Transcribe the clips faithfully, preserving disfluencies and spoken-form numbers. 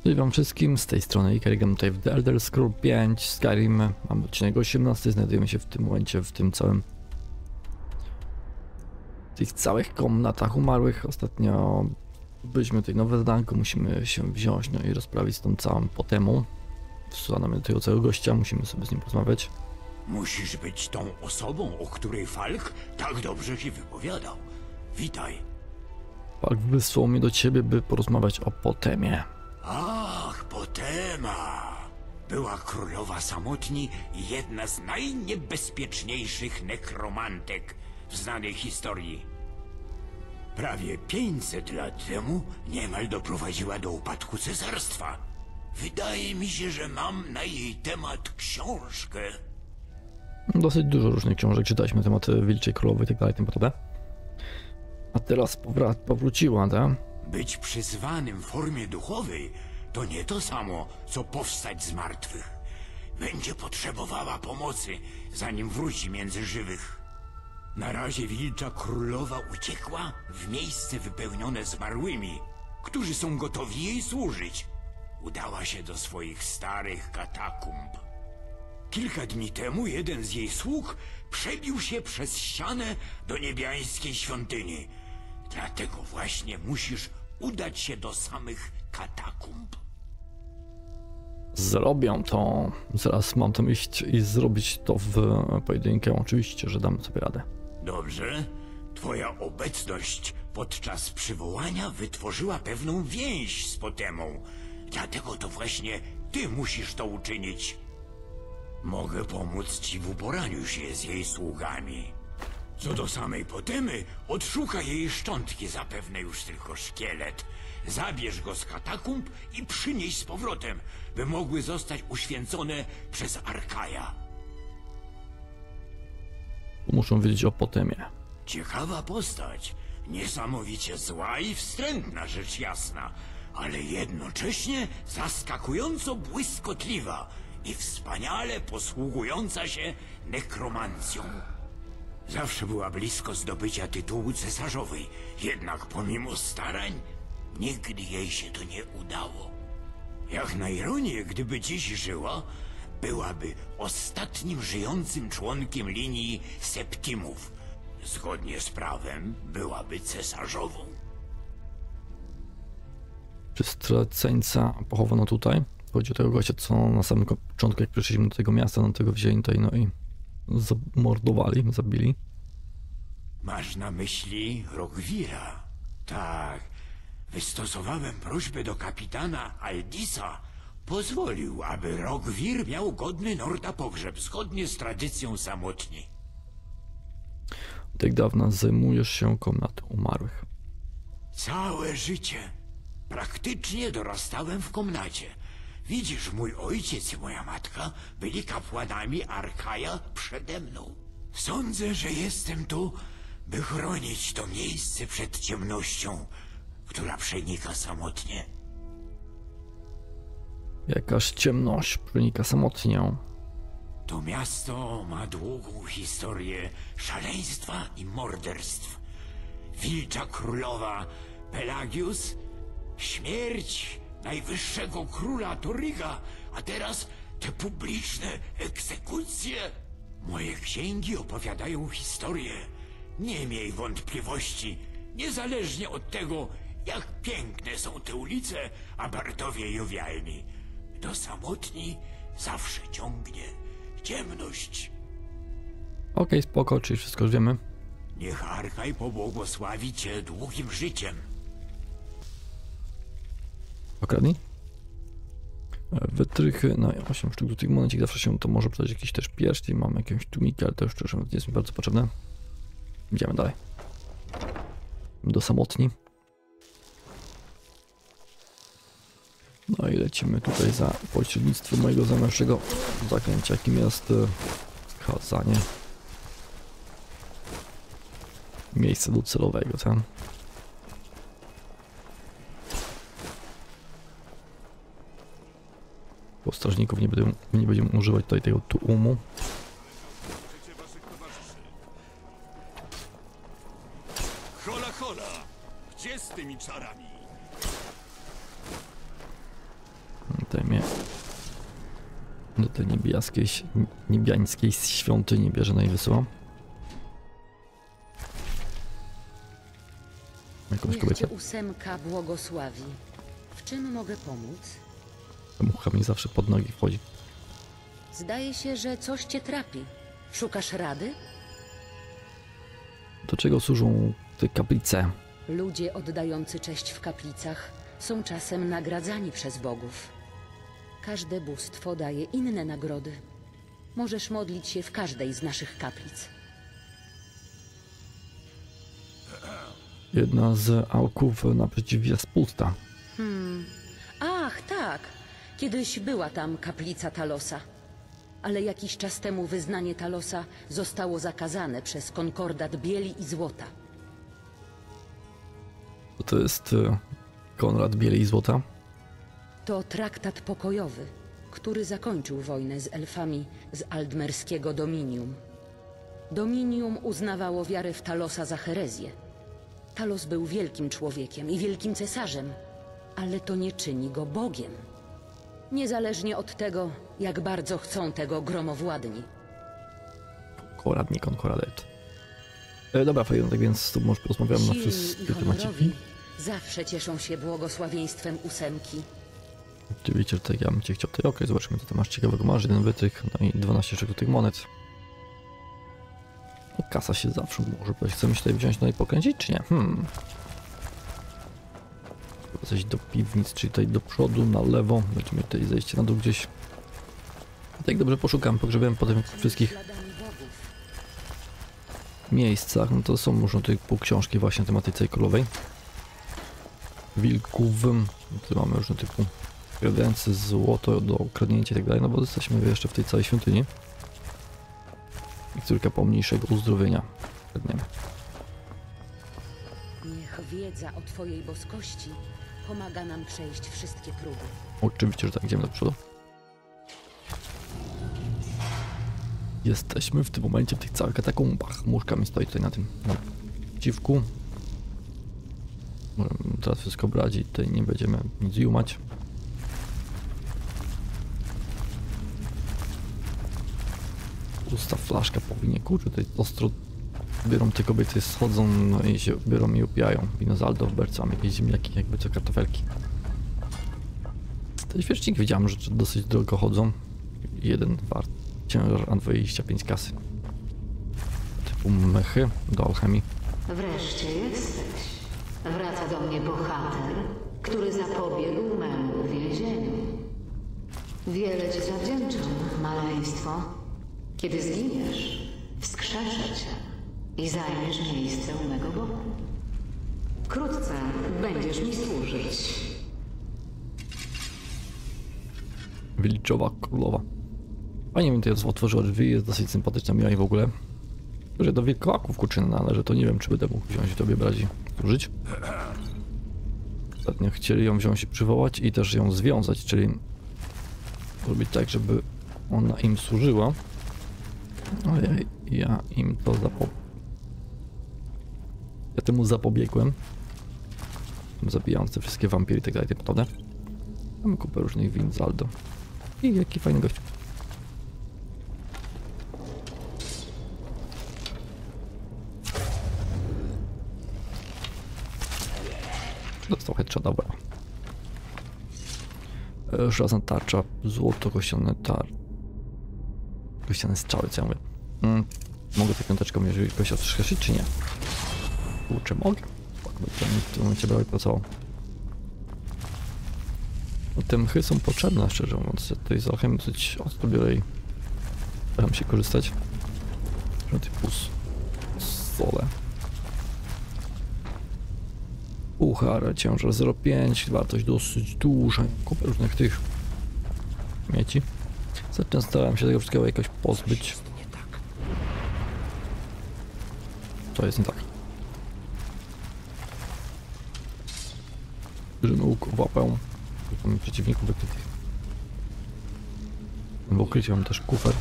Cześć wam wszystkim, z tej strony Iker, gram tutaj w The Elder Scrolls pięć Skyrim. Mamy odcinek osiemnasty, znajdujemy się w tym momencie w tym całym... w tych całych komnatach umarłych. Ostatnio byliśmy tutaj nowe zadanko, musimy się wziąć no i rozprawić z tą całą potemą. Wsłanamy tutaj całego gościa, musimy sobie z nim porozmawiać. Musisz być tą osobą, o której Falk tak dobrze się wypowiadał. Witaj. Falk wysłał mnie do ciebie, by porozmawiać o potemie. Ach, Potema. Była królowa samotni i jedna z najniebezpieczniejszych nekromantek w znanej historii. Prawie pięćset lat temu niemal doprowadziła do upadku cesarstwa. Wydaje mi się, że mam na jej temat książkę. Dosyć dużo różnych książek czytaliśmy na temat Wilczej Królowej i tak dalej, tym podobne. A teraz powra- powróciła, tak? Być przyzwanym w formie duchowej to nie to samo, co powstać z martwych. Będzie potrzebowała pomocy, zanim wróci między żywych. Na razie Wilcza Królowa uciekła w miejsce wypełnione zmarłymi, którzy są gotowi jej służyć. Udała się do swoich starych katakumb. Kilka dni temu jeden z jej sług przebił się przez ścianę do niebiańskiej świątyni. Dlatego właśnie musisz udać się do samych katakumb. Zrobią to. Zaraz mam tam iść i zrobić to w pojedynkę. Oczywiście, że dam sobie radę. Dobrze. Twoja obecność podczas przywołania wytworzyła pewną więź z Potemą. Dlatego to właśnie ty musisz to uczynić. Mogę pomóc ci w uporaniu się z jej sługami. Co do samej Potemy, odszukaj jej szczątki, zapewne już tylko szkielet. Zabierz go z katakumb i przynieś z powrotem, by mogły zostać uświęcone przez Arkaja. Muszą wiedzieć o potemie. Ciekawa postać. Niesamowicie zła i wstrętna, rzecz jasna, ale jednocześnie zaskakująco błyskotliwa i wspaniale posługująca się nekromancją. Zawsze była blisko zdobycia tytułu cesarzowej, jednak pomimo starań nigdy jej się to nie udało. Jak na ironię, gdyby dziś żyła, byłaby ostatnim żyjącym członkiem linii Septimów. Zgodnie z prawem byłaby cesarzową. Czy straceńca pochowano tutaj? Chodzi o tego gościa, co na samym początku, jak przyszliśmy do tego miasta, no tego wzięli tutaj, no i zamordowali, zabili. Masz na myśli Rogwira? Tak. Wystosowałem prośbę do kapitana Aldisa. Pozwolił, aby Rogwir miał godny Norda pogrzeb, zgodnie z tradycją samotni. Od jak dawna zajmujesz się komnatą umarłych? Całe życie. Praktycznie dorastałem w komnacie. Widzisz, mój ojciec i moja matka byli kapłanami Arkaja przede mną. Sądzę, że jestem tu, by chronić to miejsce przed ciemnością, która przenika samotnie. Jakaż ciemność przenika samotnią. To miasto ma długą historię szaleństwa i morderstw. Wilcza Królowa Pelagius, śmierć najwyższego króla Toryga, a teraz te publiczne egzekucje. Moje księgi opowiadają historię. Nie miej wątpliwości, niezależnie od tego, jak piękne są te ulice, a bardowie jowialni. Do samotni zawsze ciągnie ciemność. Okej, okay, spoko, czyli wszystko już wiemy. Niech Arkaj pobłogosławi cię długim życiem. Okradnij. Wytrychy, no osiem sztuk do tych monetik, zawsze się to może przydać jakiś też pierścień, mam jakąś tumikę, ale to już szczerze mówiąc nie jest mi bardzo potrzebne. Idziemy dalej. Do samotni. No i lecimy tutaj za pośrednictwem mojego zamęższego zaklęcia, jakim jest skazanie. Miejsce docelowego, tak? Bo strażników nie będziemy, nie będziemy używać tutaj tego tłumu. Hola, hola! Gdzie z tymi czarami? Tutaj mnie do tej niebiańskiej, niebiańskiej świątyni bierze na i wysyłam. Jakąś Niech kobietę. cię ósemka błogosławi. W czym mogę pomóc? Mucha mi zawsze pod nogi wchodzi. Zdaje się, że coś cię trapi. Szukasz rady? Do czego służą te kaplice? Ludzie oddający cześć w kaplicach są czasem nagradzani przez bogów. Każde bóstwo daje inne nagrody. Możesz modlić się w każdej z naszych kaplic. Jedna z alków naprzeciw jest pusta. Hmm. Ach, tak. Kiedyś była tam kaplica Talosa. Ale jakiś czas temu wyznanie Talosa zostało zakazane przez konkordat bieli i złota. To jest e, Konrad Bieli i Złota. To traktat pokojowy, który zakończył wojnę z elfami z aldmerskiego Dominium. Dominium uznawało wiarę w Talosa za herezję. Talos był wielkim człowiekiem i wielkim cesarzem, ale to nie czyni go Bogiem. Niezależnie od tego, jak bardzo chcą tego gromowładni. Konrad, nie Konkoradet. E, dobra, fajnie, tak więc tu może porozmawiamy na Silni i wszystkie tematy. honorowi zawsze cieszą się błogosławieństwem ósemki. Oczywiście, że tak ja bym cię chciał tutaj, okej, zobaczymy co ty masz ciekawego. Masz jeden wytrych, no i dwanaście sztuk tych monet. No, kasa się zawsze może być. Chcemy się tutaj wziąć, no i pokręcić, czy nie? Hmm. Chyba coś do piwnic, czyli tutaj do przodu, na lewo. Będziemy tutaj zejście na dół gdzieś. Tak dobrze poszukam, pogrzebiałem po tych wszystkich Śladami bogów. miejscach. No to są może tutaj pół książki właśnie na tematyce królowej. Wilków. Tu mamy różne typu kredency, złoto do ukradnięcia i tak dalej, no bo jesteśmy jeszcze w tej całej świątyni. I córka pomniejszego uzdrowienia. Pewnie. Niech wiedza o Twojej boskości pomaga nam przejść wszystkie próby. Oczywiście, że tak, idziemy do przodu. Jesteśmy w tym momencie w tych całych katakumbach. Muszka mi stoi tutaj na tym dziwku. Możemy teraz wszystko brać i tutaj nie będziemy nic jumać. Pusta flaszka powinien, kurczę, tutaj ostro biorą te kobiety, schodzą, no i się biorą i upijają. Wino z Aldo, bercą, jakieś ziemniaki, jakby co kartofelki. Te świecznik widziałem, że dosyć drogo chodzą. Jeden wart ciężar, a dwadzieścia pięć kasy. Typu mechy do alchemii. Wreszcie jesteś. Wraca do mnie bohater, który zapobiegł memu uwięzieniu. Wiele ci zawdzięczam, maleństwo. Kiedy zginiesz, wskrzeszę cię i zajmiesz miejsce u mego boku. Wkrótce będziesz mi służyć. Wilczowa królowa. Fajnie mi tutaj otworzyła drzwi, jest dosyć sympatyczna, miła i w ogóle. Że do wilkołaków kurczyny należy, to nie wiem, czy będę mógł wziąć i tobie brać i służyć. Ostatnio chcieli ją wziąć i przywołać i też ją związać, czyli zrobić tak, żeby ona im służyła. Ale ja, ja im to zapo... Ja temu zapobiegłem. Zabijając te wszystkie wampiry i tak dalej, naprawdę. Mamy kupę różnych win z Aldo. I jaki fajny gość. Dostał headshot, dobra. Żelazna tarcza, złoto, kościane tar... Kościane strzały, co ja mówię. Mm. Mogę tę piąteczką, jeżeli kogoś odskrzeszyć, czy nie? Kurczę, mogę? Tak, bo to w tym momencie brał i pracował. No, te mchy są potrzebne, szczerze mówiąc. Ja tutaj z alchemii dosyć ostro biorę i staram się korzystać. Że typu sole. Puchar, ciężar zero przecinek pięć, wartość dosyć duża. Kupę różnych tych śmieci. Zatem starałem się tego wszystkiego jakoś pozbyć. To jest nie tak. Bierzemy łuk w łapę. Mamy przeciwników wykrytych. W ukryciu mam też kufer.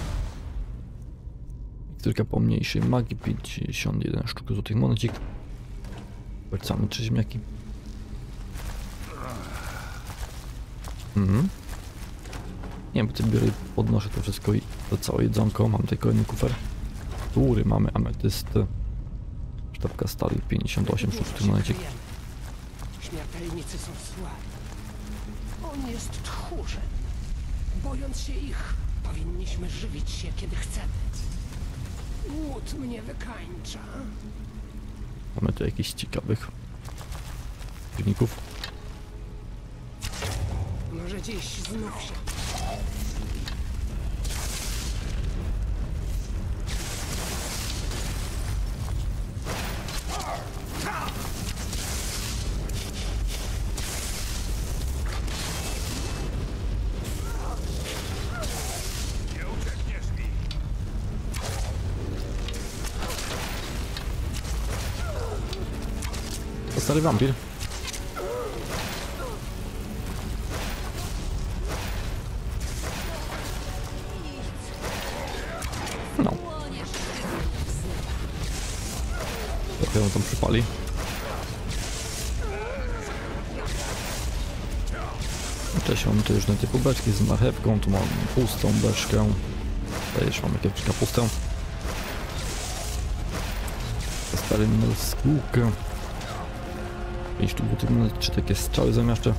Kilka pomniejszej magii, pięćdziesiąt jeden sztuk złotych monecik. Wracamy trzy ziemniaki. Mhm. Nie wiem, biorę i podnoszę to wszystko i to całe jedzonko. Mam tutaj kolejny kufer. Góry mamy ametyst. Sztabka stali pięćdziesiąt osiem sztuk w tym momencie. Śmiertelnicy są słabi. On jest tchórzem. Bojąc się ich, powinniśmy żywić się, kiedy chcemy. Łód mnie wykańcza. Mamy tu jakichś ciekawych przeciwników. Może dziś znów się... To stary wampir. No. Trochę ją tam przypali. Cześć, mamy tu już na typu beczki z marchewką, tu mam pustą beczkę. Tutaj jeszcze mamy kiepczkę pustą. Stary norski łuk. pięć tu buty, czy takie strzały zamiaszcze.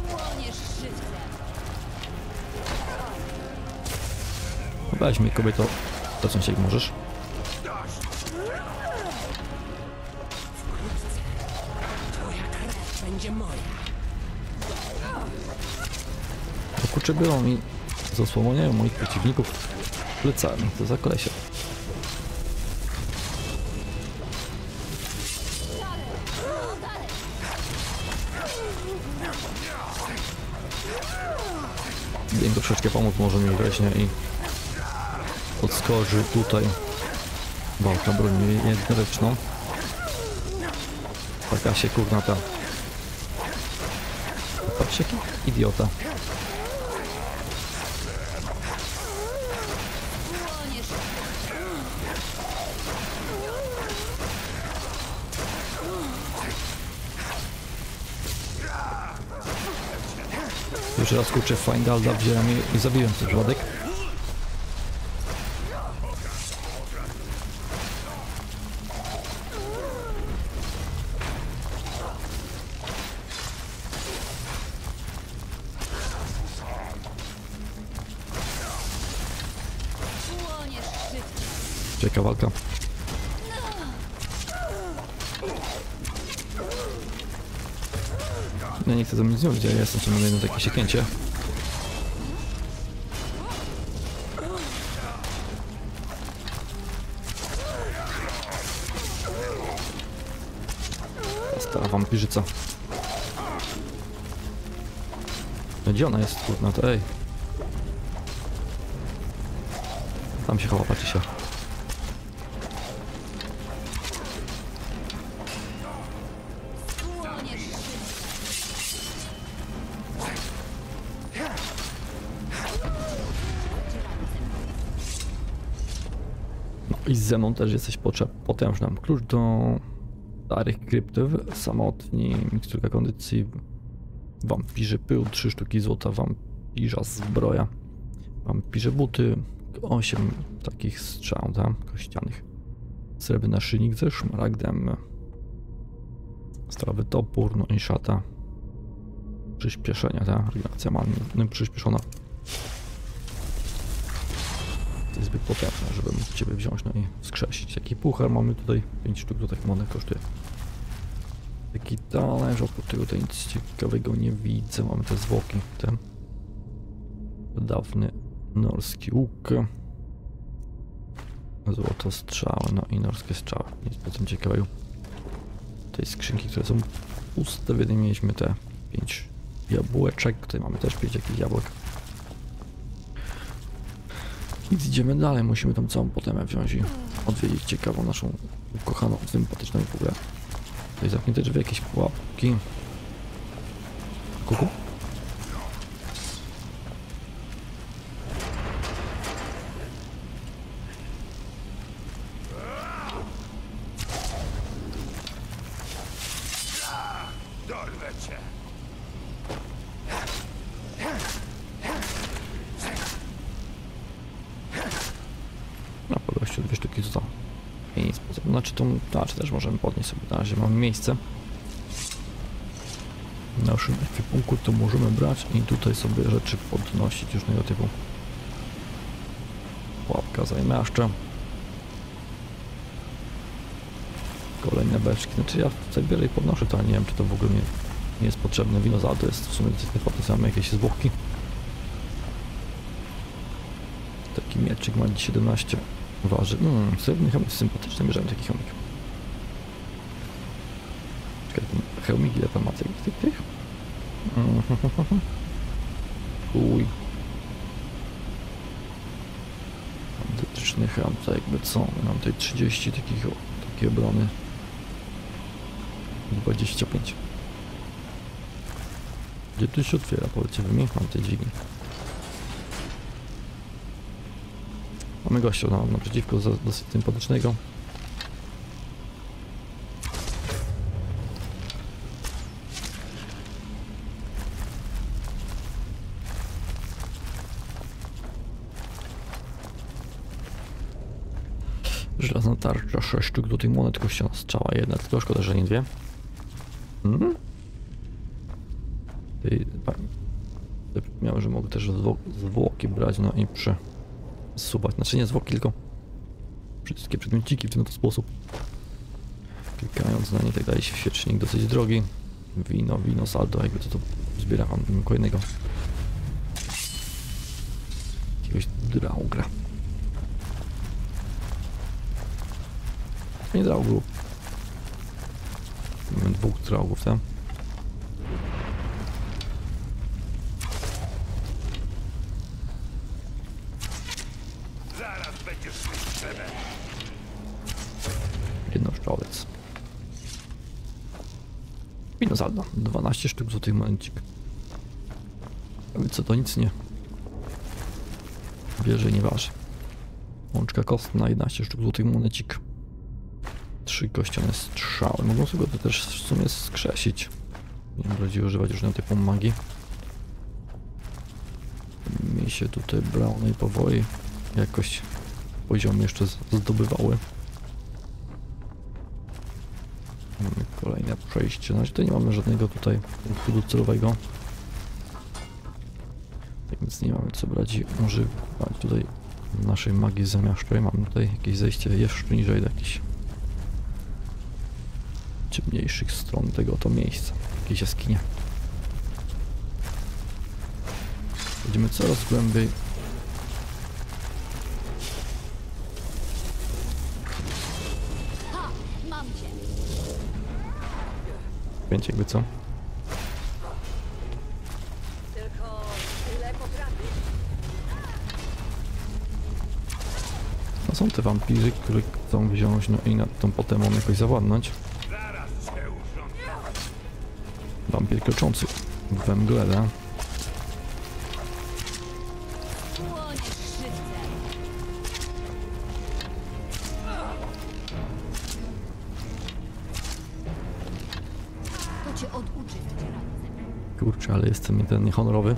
Weź mi, kobieto, docąć jak możesz. Twoja krew będzie moja. To kurczę biorą mi, zasłaniają moich przeciwników plecami, to za kolesie. Wiem, to troszeczkę pomóc może mi weźmie i odskoczy tutaj walka broni jednoręczną. Taka się kurna ta. Patrz jaki idiota. Już raz kurczę Findalda wziąłem i, i zabiłem ten przypadek. Ciekawa walka. Ja nie chcę ze mnie zrobić, ja jestem ciągle jedno takie sieknięcie. Ta stara wampirzyca. No gdzie ona jest? Kurna to ej. Tam się chowa, patrzy się. I ze mną też jesteś potężny. Klucz do starych kryptyw, samotni, miksturka kondycji, wampirzy pył, trzy sztuki złota, wampirza zbroja, wampirze buty, osiem takich strzał, tak? Kościanych, srebrny naszyjnik ze szmaragdem, stalowy topór, no i szata przyspieszenia, tak? Reakcja manny przyspieszona. To jest zbyt potężne, żeby mógł ciebie wziąć, no i wskrzesić. Taki puchar mamy tutaj, pięć sztuk złotych monet kosztuje. Taki talerz, oprócz tego tutaj nic ciekawego nie widzę. Mamy te zwłoki, ten dawny norski łuk, złoto strzały, no i norskie strzały. Nic potem ciekawego. Tej skrzynki, które są puste, w jednej mieliśmy te pięć jabłeczek, tutaj mamy też pięć jakichś jabłek. I idziemy dalej, musimy tą całą potemę wziąć i odwiedzić ciekawą naszą ukochaną, sympatyczną w ogóle. Tutaj zamknięte drzwi, jakieś pułapki. Kuku? Dorwę cię. znaczy tą tarczę też możemy podnieść sobie, na razie mamy miejsce. W naszym ekwipunku to możemy brać i tutaj sobie rzeczy podnosić różnego typu. Łapka zajmiaszcza. Kolejne beczki, znaczy ja tutaj biorę i podnoszę to, ale nie wiem czy to w ogóle nie, nie jest potrzebne. Wino za to jest w sumie potem mamy jakieś zwłoki. Taki mieczyk ma siedemnaście waży. Mmm, srebrny hełmik sympatyczny, bierzemy taki hełmik. Czekaj, ten hełmik ile tam ma tych tych tych? Chuj. Antytyczny hełm, to jakby co? Mam tutaj trzydzieści takich, o, takie obrony. dwadzieścia pięć. Gdzie tu się otwiera? Powiedzcie wy mi, mam te dźwigni. Mamy gościa na, naprzeciwko, dosyć sympatycznego. Żelazna tarcza, sześć sztuk do tych monet, kościana strzała jedna, tylko szkoda, że nie dwie. Mhm. Ty, miałem, że mogę też zwłoki brać, no i przesuwać. Znaczy nie zwłoki, tylko wszystkie przedmiociki w ten oto sposób. Klikając na nie, tak daje się świecznik dosyć drogi. Wino, wino, saldo, jakby to to zbiera mam kolejnego. Jakiegoś draugra. Nie draugów. Mamy dwóch draugów tam. Zaraz będziesz słyszany. Jednoszczowiec. Wino saldo. dwanaście sztuk złotych momencik. A więc co to nic nie bierze i nie waży. Łączka kostna, jedenaście sztuk złotych monecik. Trzy kościane strzały. Mogą sobie to też w sumie skrzesić. Nie bardziej używać różnego typu magii. Mi się tutaj browny powoli jakoś poziom jeszcze zdobywały. Mamy kolejne przejście. Znaczy tutaj nie mamy żadnego tutaj punktu docelowego. Tak więc nie mamy co brać i używać tutaj naszej magii zamiaszczej. Mamy tutaj jakieś zejście jeszcze niżej do jakichś ciemniejszych stron tego oto miejsca. Jakieś jaskinie. Będziemy coraz głębiej. Ha! Mam cię! Więc jakby co? Tylko tyle potrafisz. No są te wampiry, które chcą wziąć, no i nad tą potemą jakoś zawładnąć. Zaraz cię urządzę. Wampir kroczący we mgle, da? Płoniesz żywcem. To cię oduczy zadzierającym. Kurczę, ale jestem ten niehonorowy.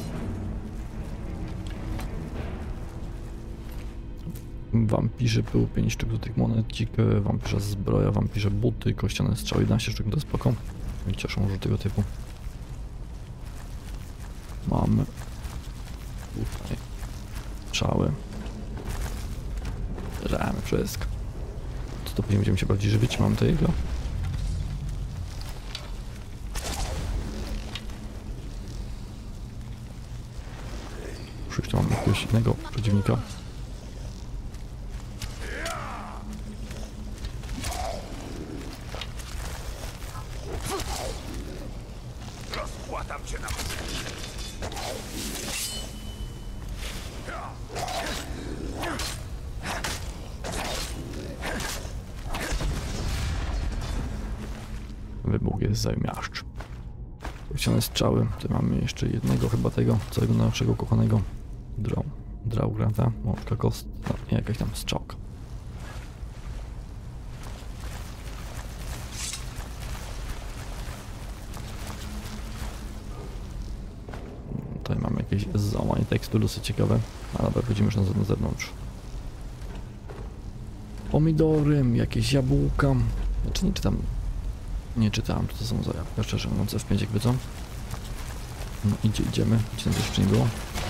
Wampirze był pięć sztuk do tych monecik, wampirza zbroja, wampirze buty, kościane strzały, jedenaście sztuk, to spoko. Mnie cieszą, że tego typu. Mamy tutaj strzały. Ramy, wszystko. Co to później będziemy się bardziej żywić? Mam tego. Przyjść, mam jakiegoś innego przeciwnika. Rozpłatam cię na Wybuch jest zajmiaszcz. Chciane strzały. Tutaj mamy jeszcze jednego chyba tego, całego naszego kochanego Drau. Draugra, ta mączka kost, no, nie jakaś tam strzałka. Tutaj mamy jakieś załamanie tekstu dosyć ciekawe, ale dobra, wchodzimy już na, na zewnątrz. Pomidory, jakieś jabłka. Znaczy nie czytam. Nie czytałem, co to są za jabłka, szczerze mówiąc, F pięć jakby co. No idzie, idziemy. Gdzie tam jeszcze nie było?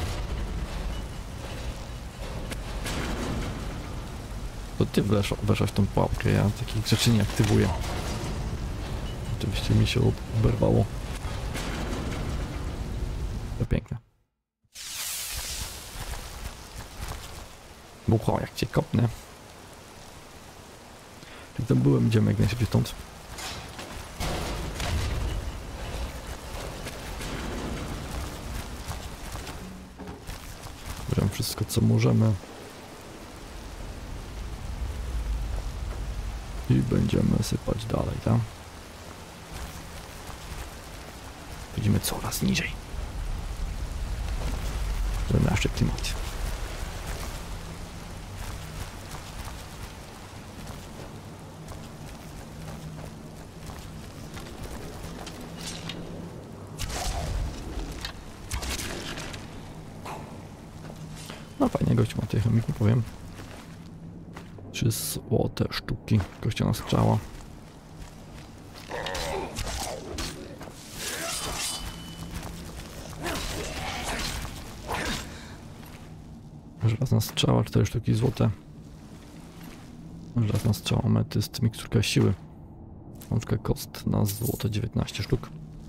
To ty weszła, weszłaś w tą pułapkę, ja takich rzeczy nie aktywuję. Oczywiście mi się oberwało. To piękne. Bucho, jak cię kopnę. Jak tam byłem, idziemy jak najszybciej stąd. Bierzemy wszystko, co możemy. I będziemy sypać dalej, tak? Będziemy coraz niżej. Żeby jeszcze klimat. No fajnie, gościu ma tej chemiki, powiem. Trzy złote sztuki, kościana strzała. Żelazna strzała, cztery sztuki złote. Żelazna strzała, ametyst, miksturka siły. Łączka kost na złote, dziewiętnaście sztuk.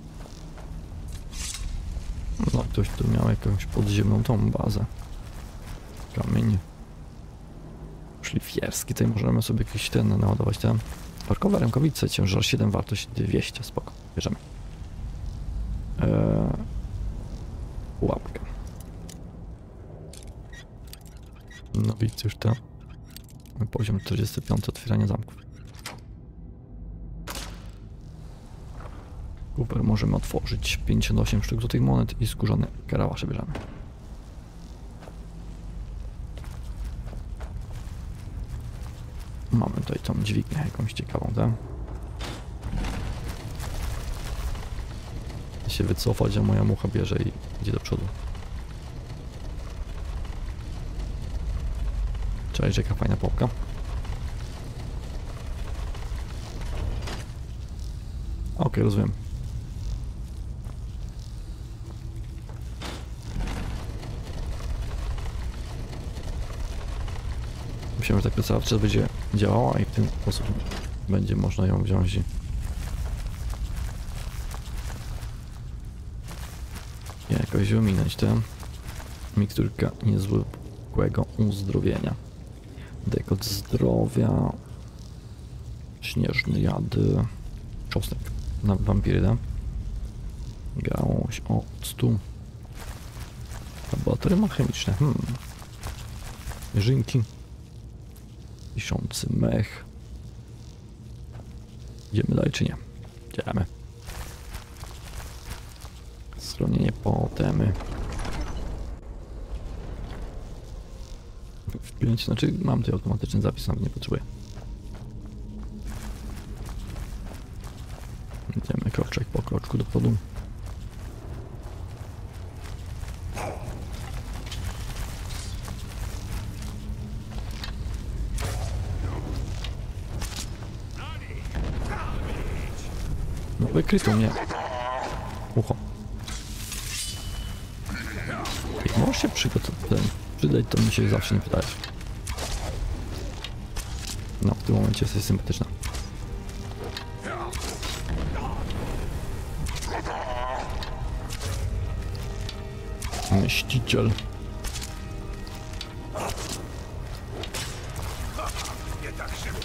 No, ktoś tu miał jakąś podziemną tą bazę. Kamień. Szlifierski, tutaj możemy sobie jakiś ten naładować ten. Parkowe rękawice, ciężar siedem, wartość dwieście, spoko, bierzemy. Eee, pułapka. No widzicie już to. Poziom czterdziesty piąty, otwieranie zamków. Cooper możemy otworzyć pięćdziesiąt osiem sztuk złotych monet i skórzone karałasze bierzemy. Mamy tutaj tą dźwignię jakąś ciekawą, tak? Się wycofać, a moja mucha bierze i idzie do przodu. Cześć, jaka fajna popka. Okej, okay, rozumiem. Myślałem, że tak cały czas będzie działała i w ten sposób będzie można ją wziąć i jakoś ominąć tę miksturka niezwykłego uzdrowienia. Dekot zdrowia, śnieżny jad, czosnek na wampirydę, gałąź octu, laboratorium chemiczne, hmm. Jeżynki, wiszący mech. Idziemy dalej czy nie? Idziemy. Schronienie potemy. Wpiąć, znaczy mam tutaj automatyczny zapis, nawet nie potrzebuję. Idziemy kroczek po kroczku do przodu. No wykryto mnie. Ucho. Jak możesz się przygotować, przydać, to mi się zawsze nie wydajesz. No, w tym momencie jesteś sympatyczna. Mściciel. Nie tak szybko.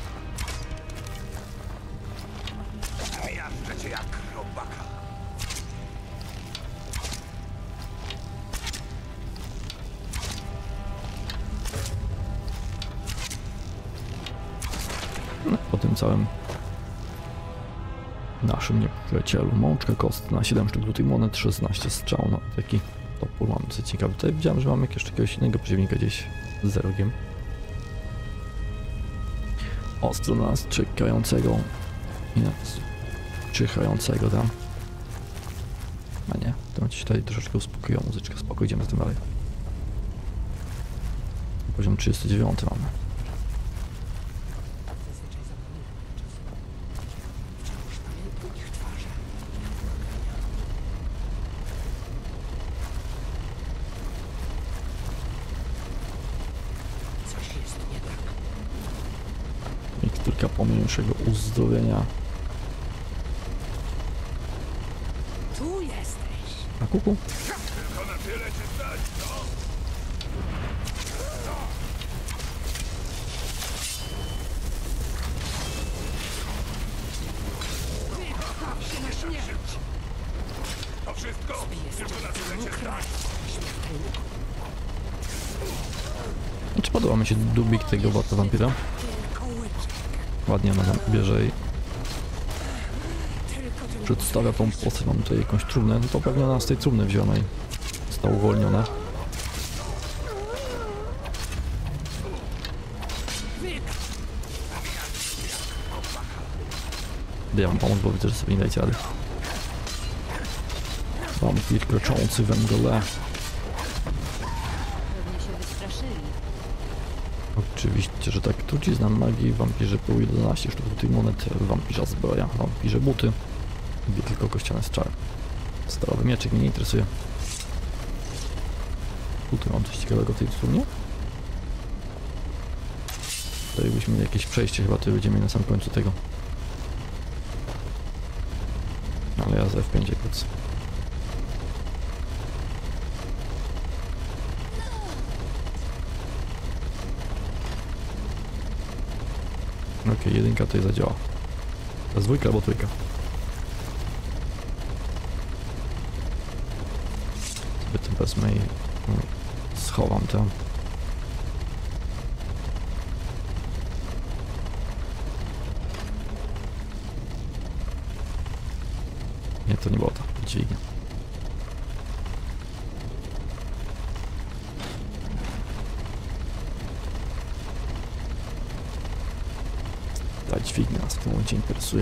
Miażdżę cię jak robaka. No, po tym całym naszym nieprzyjacielu. Mączka kostna, siedem sztuk złotych monet, szesnaście strzał. No, taki topór mam dosyć ciekawy. Tutaj widziałem, że mam jakiegoś jakiegoś innego przeciwnika gdzieś z rogiem. Ostro na nas czekającego i nas czyhającego tam. A nie, to ci tutaj troszeczkę uspokoiła muzyczkę. Spoko, idziemy z tym dalej. Poziom trzydziesty dziewiąty mamy. pomniejszego uzdrowienia. Tu jesteś. Na kuku? Wystaw się na śmierć. To wszystko! Tylko na tyle cię stać! Śmiertelniku. Czy podoba mi się dubik tego wata wampira? Tylko łyczek. Ładnie ona bierze i Tylko ten przedstawia tą postać. Mam tutaj jakąś trumnę, no to pewnie ona z tej trumny wzięła i została uwolniona. Gdy ja wam pomóc, bo widzę, że sobie nie dajcie rady. Wampir kroczący we mgle. Pewnie się wystraszyli. Oczywiście, że tak. Trucizna magii, wampirze pył jedenaście sztuk złotych monet, wampirza zbroja, wampirze buty i tylko kościane strzały. Stalowy mieczek mnie nie interesuje. Tutaj mam coś ciekawego w tej sumie. Tutaj byśmy mieli jakieś przejście, chyba tutaj będziemy mieli na samym końcu tego. Ale ja z F pięć akurat. Okej, okay, jedynka tutaj zadziała. Teraz dwójka albo trójka. Sobie tym wezmę i schowam to. Nie, to nie było to. Dźwignia. Ta dźwignia nas w tym momencie interesuje.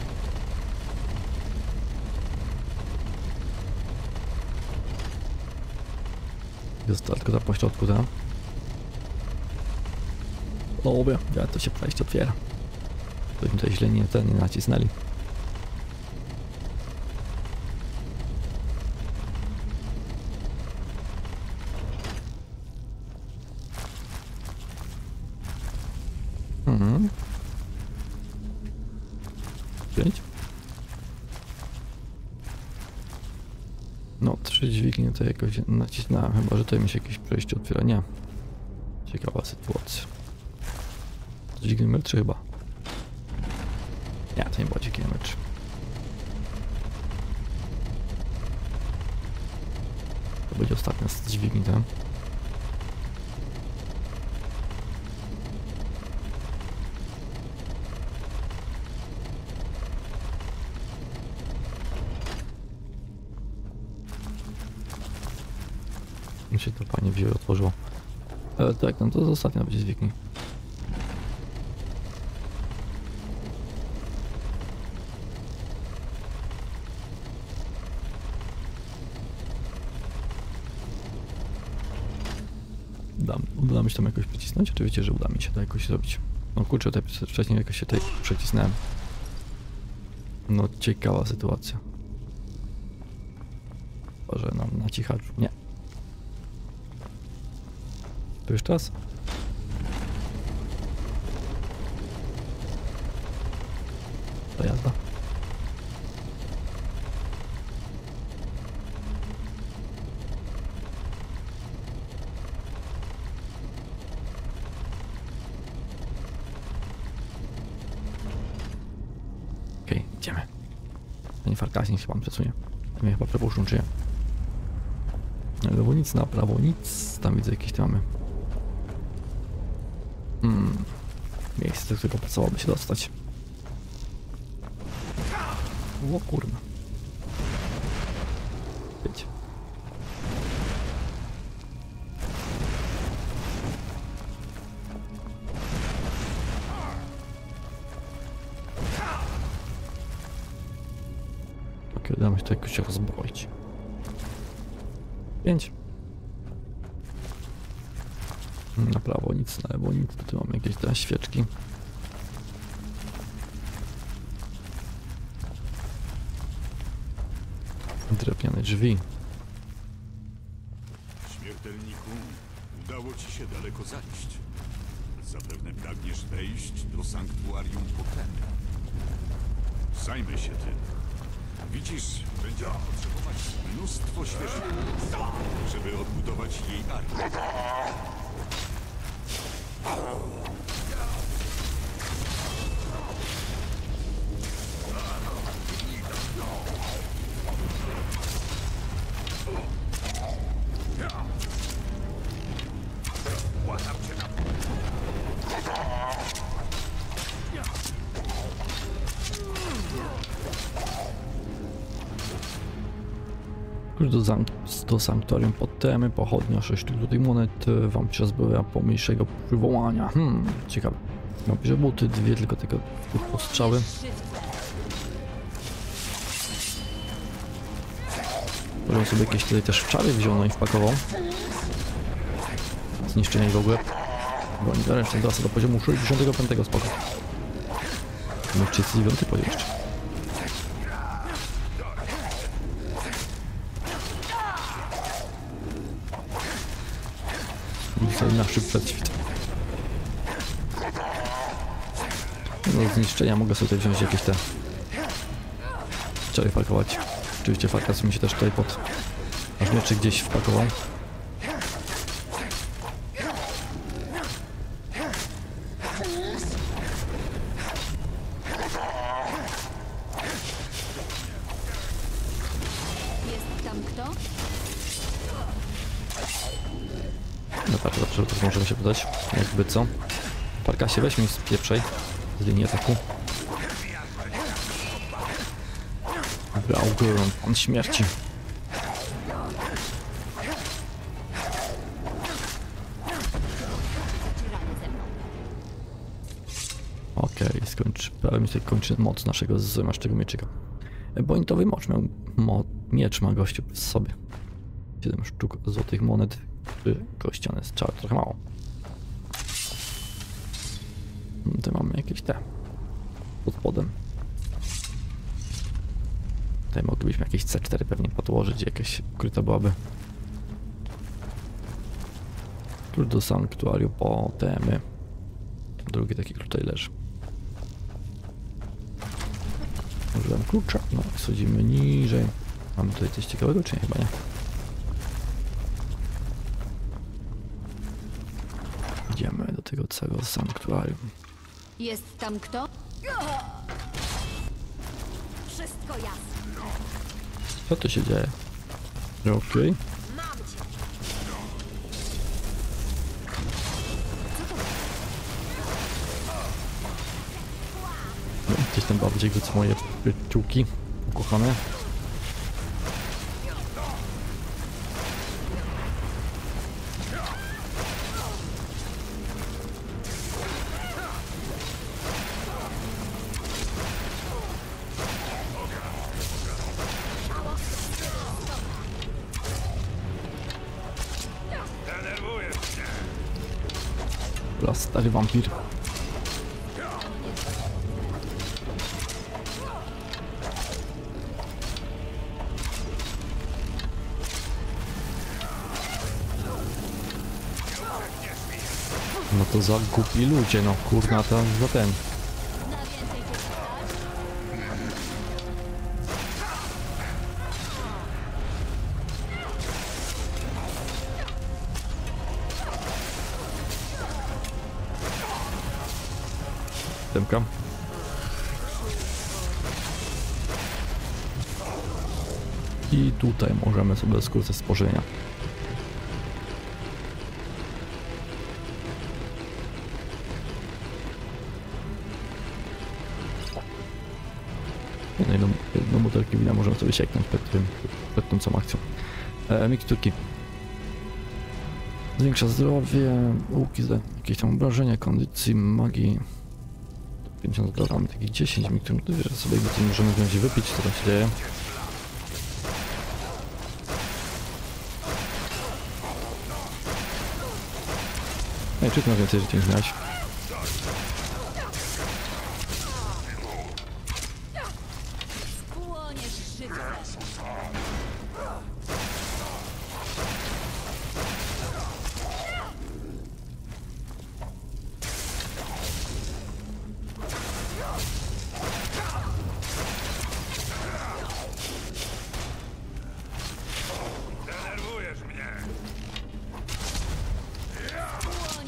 Jest tylko ta pośrodku, tak? Lubię, jak to się przejście otwiera. Byśmy tutaj źle nie, ten, nie nacisnęli. Mhm. Pięć. No, trzy dźwignie to jakoś nacisnąłem, chyba że tutaj mi się jakieś przejście otwiera. Nie. Ciekawa sytuacja. Dźwignie numer trzy chyba. Nie, to nie było dźwignie numer trzy. To będzie ostatnia z dźwigni, tak? Mi się to fajnie wzięło, otworzyło. E, tak, no to ostatnia będzie dźwigni. Uda, uda mi się tam jakoś przycisnąć? Oczywiście, że uda mi się to jakoś zrobić. No kurczę, tutaj wcześniej jakoś się tutaj przecisnąłem. No ciekawa sytuacja. Może nam na cichaczu. Nie. To już czas? To jazda. Okej, okay, idziemy. Pani Farkasin się pan przesunie. Ja mnie chyba prepuszczą, czy ja? Na lewo nic, na prawo nic. Tam widzę jakieś tam mamy. Hmm. Miejsce, do którego pasowałoby się dostać. O kurna. Wiecie. Okej, damy się to jakoś rozbroić. Pięć. Na prawo nic, na lewo nic. Tutaj mamy jakieś te świeczki. Drewniane drzwi. Śmiertelniku, udało ci się daleko zajść. Zapewne pragniesz wejść do sanktuarium Potemy. Zajmę się tym. Widzisz, będziemy potrzebować mnóstwo świeżych ludzi, żeby odbudować jej armię. Klucz do, zank do sanktuarium Potemy, pochodnia sześć sztuk złotych monet, wampirza zbroja pomniejszego przywołania. Hmm, ciekawe. Wampirze buty, dwie tylko tego postrzały. Możemy sobie jakieś tutaj też czary wziął, no i wpakował. Zniszczenie w ogóle. Broni ręcznej do poziomu sześćdziesiątego piątego spoko. Może trzydzieści dziewiąty poziom jeszcze. Tutaj nasz przedświt. No, do zniszczenia mogę sobie tutaj wziąć jakieś te czary wpakować. Oczywiście Farkas mi się też tutaj pod nasz mieczyk gdzieś wpakował. Jest tam kto? No tak, dobrze, to możemy się podać. Jakby co. Farkasie, weź mi z pieprzej z linii ataku. Brauguron, pan śmierci. Okej, okay, skończy. Prawie mi tutaj kończy moc naszego zmaszczego mieczyka. Bonitowy mocz miał. Mo, miecz ma gościu w sobie. siedem sztuk złotych monet. Kościane z czar, trochę mało. Tutaj mamy jakieś te pod spodem. Tutaj moglibyśmy jakieś C cztery pewnie podłożyć, jakaś ukryta byłaby. Klucz do sanktuarium Potemy. Drugi taki klucz tutaj leży. Użyłem klucza, no schodzimy niżej. Mamy tutaj coś ciekawego, czy nie? Chyba nie. Idziemy do tego całego sanktuarium. Jest tam kto? Wszystko jasne. Co tu się dzieje? Okej. Okay. Mam cię. No, gdzieś tam bardziej wrócą moje pyczułki ukochane. Dobra, stary wampir. No to za głupi ludzie, no kurna, to za ten. Na więcej cię stać? Demka. I tutaj możemy sobie skorzystać z pożyczenia. Jedną, jedną butelkę wina możemy sobie sięgnąć przed, tym, przed tą całą akcją. E, miksturki. Zwiększa zdrowie, łuki za jakieś tam obrażenia, kondycji, magii. pięćdziesiąt dolarów, mamy takich dziesięć miktur, że sobie jakby to możemy wziąć i wypić, co tam się dzieje. No i czy tu na więcej życia nie zmieniać? Płoniesz żywcem.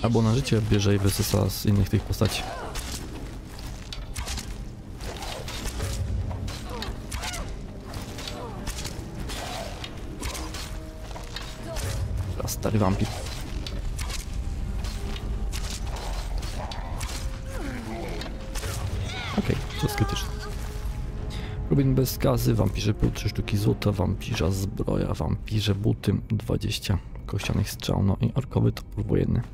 Albo na życie bierze i wysysa z innych tych postaci. Teraz stary wampir. Okej, okay, to jest krytyczne. Rubin bez skazy, wampirze pył trzy sztuki złota, wampirza zbroja, wampirze buty dwadzieścia kościanych strzał, no i orkowy topór wojenny.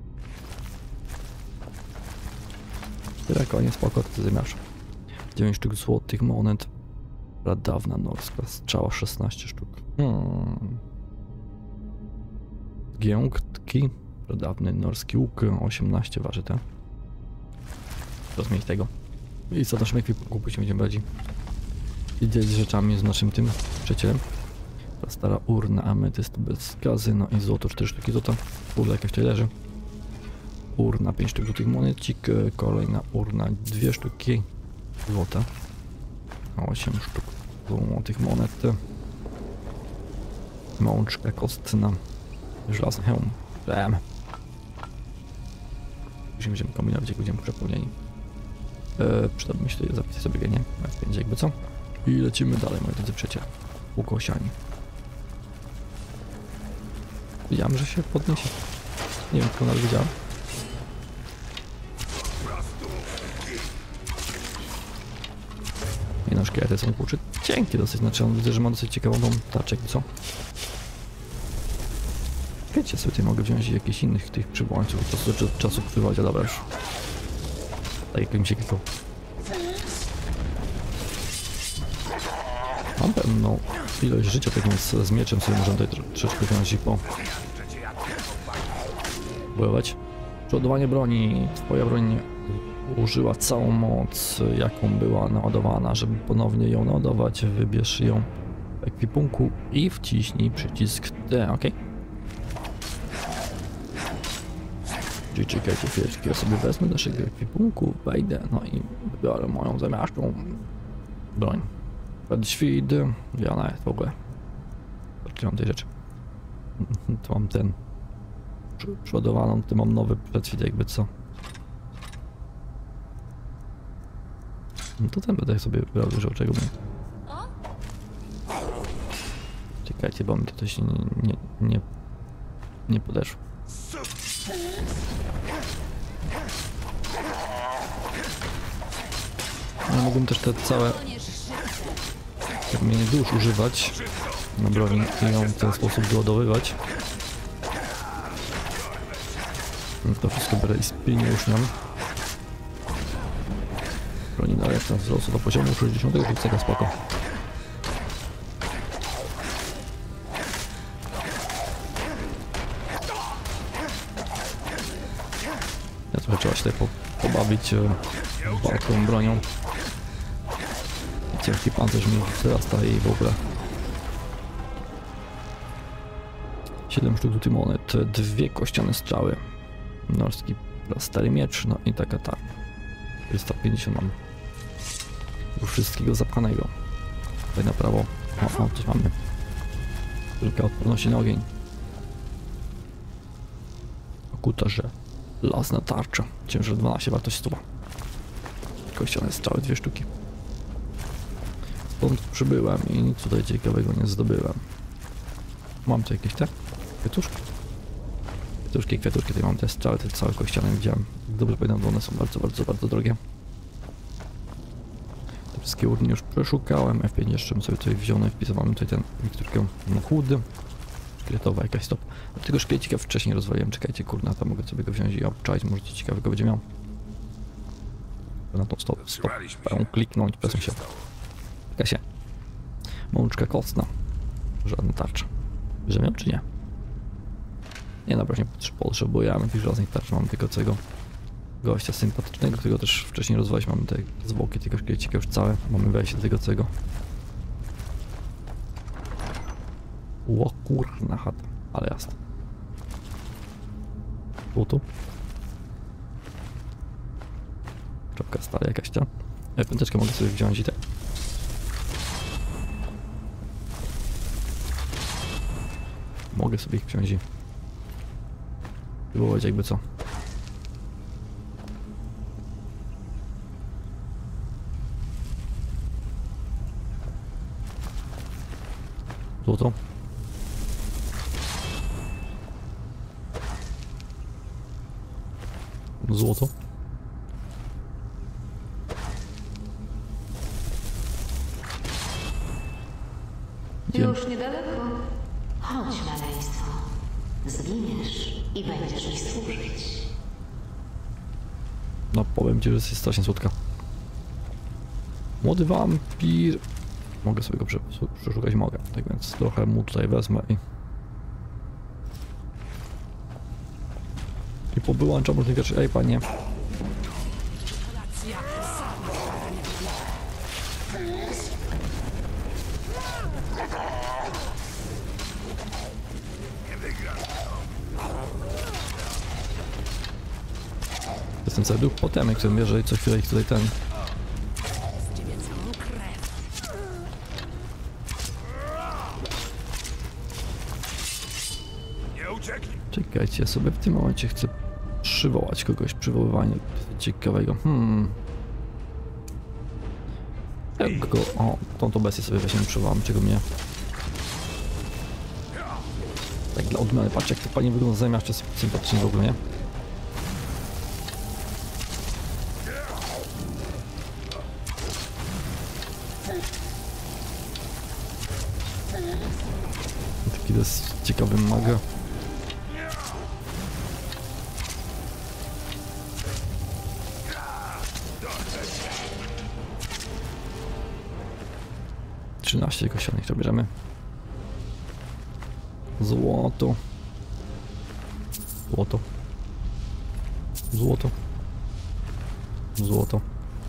Tyle konie, spoko, to zamiasz. dziewięć sztuk złotych monet, pradawna norska strzała szesnaście sztuk. Hmm. Giętki, pradawny norski łuk osiemnaście waży, tak? Rozmieć tego. I co naszym ekwipunku się będziemy bardziej widzieć z rzeczami z naszym tym przyjacielem. Ta stara urna, ametyst bez skazy, no i złoto, cztery sztuki złota. Urna jakaś tutaj leży. Urna, pięć sztuk złotych monecik, kolejna urna, dwie sztuki złota. osiem sztuk złotych monet. Mączka kostna. Żelazny hełm. Bam. Już będziemy kombinować, jak będziemy przepełnieni. Eee, przydałby mi się tutaj zapisać sobie genie, F pięć jakby co. I lecimy dalej, moi drodzy przyjaciele. Ukosiani. Widziałem, że się podniesie. Nie wiem, tylko nawet widziałem. Nie no, szkielety są kurczę cienkie dosyć, znaczy on widzę, że ma dosyć ciekawą tą tarczę, co? Wiecie, sobie tutaj mogę wziąć jakieś innych tych przywołańców, po prostu do czasu pływać, a dobra już. Tak jak mi się klikał. Mam pewną ilość życia, tak więc z mieczem sobie możemy tutaj troszeczkę wziąć i po... bojować. Przeładowanie broni. Twoja broń użyła całą moc, jaką była naładowana. Żeby ponownie ją naładować, wybierz ją w ekwipunku i wciśnij przycisk D, ok? Czyli czekajcie chwileczkę, ja sobie wezmę do naszego ekwipunku, wejdę, no i wybiorę moją zamiaszczą broń. Świt, ja nawet w ogóle patrzyłam tej rzeczy. Tu mam ten przeładowaną, tu mam nowy przedświt jakby co. No to ten będę sobie wybrał dużo czego mnie. Czekajcie, bo mi to coś nie, nie, nie, nie podeszło. No mógłbym też te całe kamienie dusz używać na broni i ją w ten sposób doładowywać. To wszystko biorę i spieniuszniam. Broni na resztę wzrostu do poziomu sześćdziesiątego szóstego, spoko. Ja trochę trzeba się tutaj po, pobawić e, walką bronią. Ciężki pancerz mi wzrasta i w ogóle. siedem sztuk złotych monet, dwie kościane strzały. Norski stary miecz, no i taka ta. trzysta pięćdziesiąt mam. Już wszystkiego zapchanego. Tutaj na prawo. O, o, coś mamy. Wielka odporności na ogień. Okutarze. Lasna tarcza. Ciężar dwanaście, wartość sto. Kościane strzały, dwie sztuki. Stąd przybyłem i nic tutaj ciekawego nie zdobyłem. Mam tu jakieś te kwiatuszki. Kwiatuszki, kwiatuszki, tutaj mam te strzały, te całe kościane widziałem. Dobrze pamiętam, bo one są bardzo, bardzo, bardzo drogie. Te wszystkie urny już przeszukałem. F pięć jeszcze bym sobie tutaj wziął, no wpisałem tutaj ten miksturkę na chłód. Szkieletowa jakaś stop. A tego szkielecika wcześniej rozwaliłem. Czekajcie, kurna, tam mogę sobie go wziąć i obczaić, może coś ciekawego będzie miał. Na tą stop, stop, ją kliknąć, przesuń się. Kasie. Mączka kostna. Żadna tarcza. Bierzemy ją czy nie? Nie, dobra, nie potrzebujemy jakichś żadnych tarcz. Mamy tylko tego gościa sympatycznego, którego też wcześniej rozwaliśmy. Mamy te zwłoki tego szkielecika już całe. Mamy wejście do tego cego. Ło kurna chata. Ale jasne. Tu, tu. Czapka stale jakaś ta. Ja piąteczkę mogę sobie wziąć i tak. Mogę sobie ich wziąć i Próbować jakby co. Złoto. Złoto. Już niedaleko. Chodź, maleństwo. Zginiesz i będziesz mi służyć. No powiem ci, że jest strasznie słodka. Młody wampir. Mogę sobie go prze przeszukać, mogę. Tak więc trochę mu tutaj wezmę i... I pobyłączam różnych rzeczy. Ej, panie. Racja. Jestem cały duch potem, jak bierze i co chwilę ich tutaj ten... Z ciebie całą krew. Nie ucieknij! Czekajcie, ja sobie w tym momencie chcę przywołać kogoś, przywoływanie ciekawego. Hmm. Jak go... O, tą to bestię sobie weźmiemy, przywołam, czego mnie... Tak dla odmiany, patrz jak to pani wygląda zamiast sympatycznie w ogóle, nie? Taki to jest ciekawy maga. trzynaście kościołów to bierzemy. Złoto. Złoto. Złoto. Złoto.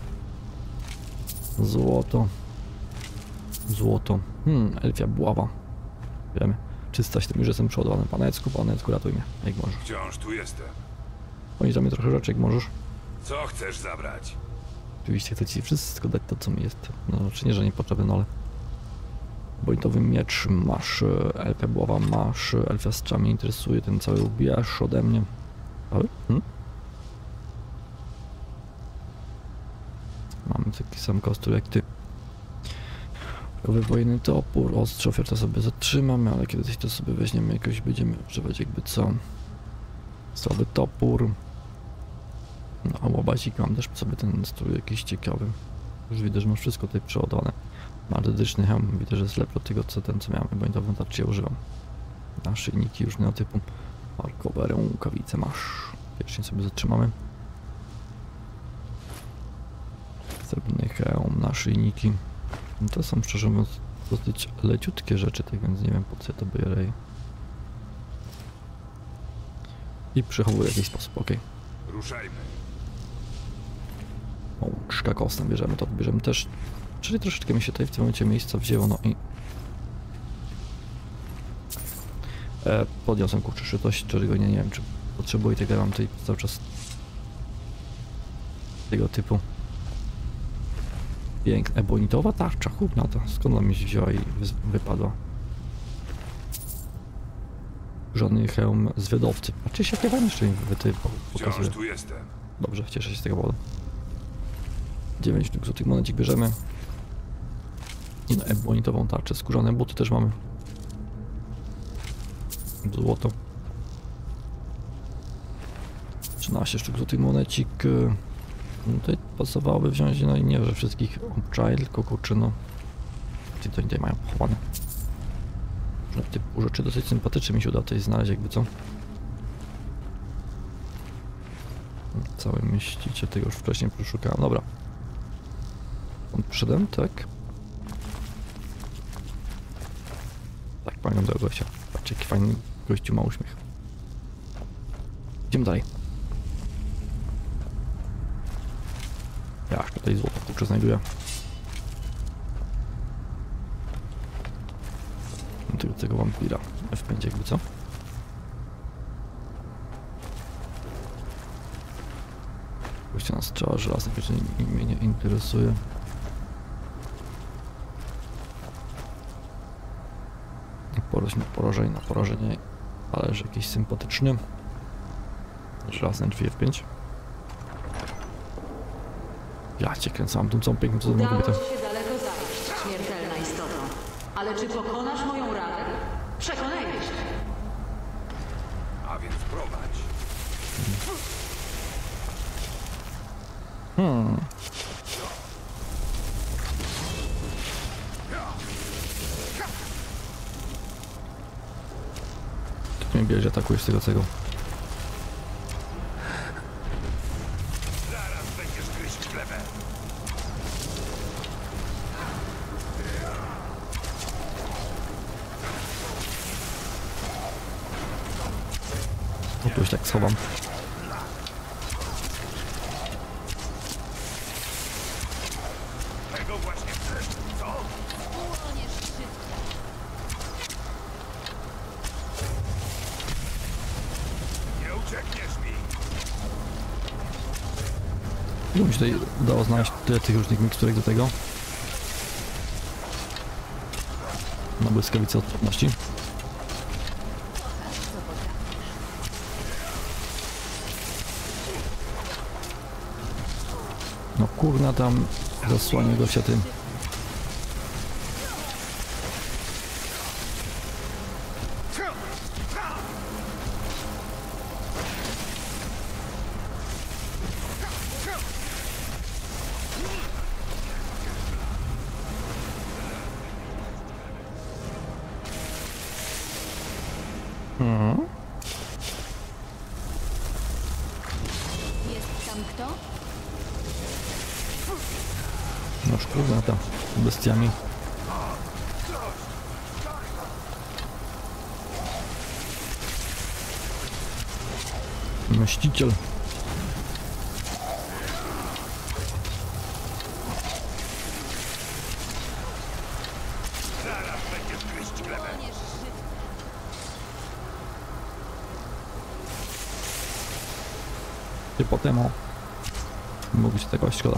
Złoto. Złoto. Hmm, elfia buława. Wiemy. trzysta siedem, już jestem przeładowany. Panecku, panecku, ratuj mnie, jak możesz. Wciąż tu jestem. Poniżej mnie trochę rzeczy, jak możesz. Co chcesz zabrać? Oczywiście chcę ci wszystko dać to, co mi jest. No, znaczy nie, że niepotrzebne, no ale... Bojtowy miecz masz, elfia buława masz, elfia strza mnie interesuje, ten cały ubierz ode mnie. Ale? Hmm? Mamy taki sam kostur jak ty. Wywojenny topór, ostrze ofiarta sobie zatrzymamy, ale kiedyś to sobie weźmiemy jakoś, będziemy używać jakby co. Słaby topór. No a łabacik mam też sobie ten strój jakiś ciekawy. Już widzę, że masz wszystko tutaj przeładowane. Martydyczny hełm, widzę, że jest lepszy od tego co ten co miałem, bo intową tarczę ja używam. Naszyjniki różnego typu. Markowe rękawice masz. Pierwszy sobie zatrzymamy. Srebrny hełm, naszyjniki. No to są szczerze mówiąc dosyć leciutkie rzeczy, tak więc nie wiem po co ja to biorę. I przechowuję w jakiś sposób, ok. Ruszajmy. Łączka kostna bierzemy, to bierzemy też. Czyli troszeczkę mi się tutaj w tym momencie miejsca wzięło, no i... E, podniosłem kurczę szytość, czego nie, nie wiem czy potrzebuję tego, ja mam tutaj cały czas tego typu. Piękna, ebonitowa tarcza, chłopna to, skąd ona mi się wzięła i wy, wypadła. Żadny hełm zwiadowcy. Patrzcie się, jak ja wam jeszcze mi wy, ty, pokazuję. Wciąż tu jestem. Dobrze, cieszę się z tego powodu. dziewięć sztuk złotych monecik bierzemy. I na ebonitową tarczę, skórzane buty też mamy. Złoto. trzynaście sztuk złotych monecik. No tutaj pasowałoby wziąć, no i nie, że wszystkich obczaj, tylko kurczę, no. Ci to tutaj mają pochowane. Że typu rzeczy dosyć sympatyczne mi się uda tutaj znaleźć, jakby co. Całe mieścicie, tego już wcześniej przeszukałem, dobra. On przyszedłem, tak? Tak, pamiętam tego gościa. Patrzcie, jaki fajny gościu ma uśmiech. Idziemy dalej. Ja aż tutaj złoto kurczę znajduję. Tego, tego wampira. F pięć jakby co? Gościa na strzała żelazna, wiecie, mnie nie interesuje. Porośnie porażenie na porażenie, ale że jakiś sympatyczny. Żelazne drzwi F pięć. Ja cię kręcam tym całą piękną cudowną Udało kobietę. ci się daleko zajść, śmiertelna istoto. Ale czy pokonasz moją radę? Przekonajmy się. A więc prowadź. Hmm. Tu mnie bierze, atakujesz tego cego. Zaraz będziesz gryźć chlebę. No tu już tak schowam. Tego właśnie chcesz, co? Płoniesz szybko. Nie uciekniesz mi. Ile mi się tutaj udało znaleźć tyle tych różnych miksturek do tego. Na błyskawicy odporności. No kurna tam zasłania gościa tym. Mhm. Jest tam kto? No kurna tam bestiami. Mściciel. Zaraz będziesz gryźć chlebę. Płoniesz szybko. I potem o. Mógł się tego szkoda.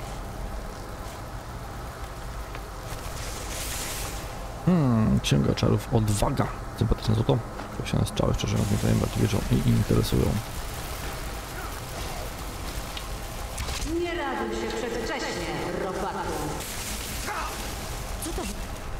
Hmm, księga czarów odwaga. Sympatyczne złoto. Posiane strzały, szczerze mówiąc, mnie to najbardziej wierzą i interesują. Nie raduj się przedwcześnie, robaku. Co to było?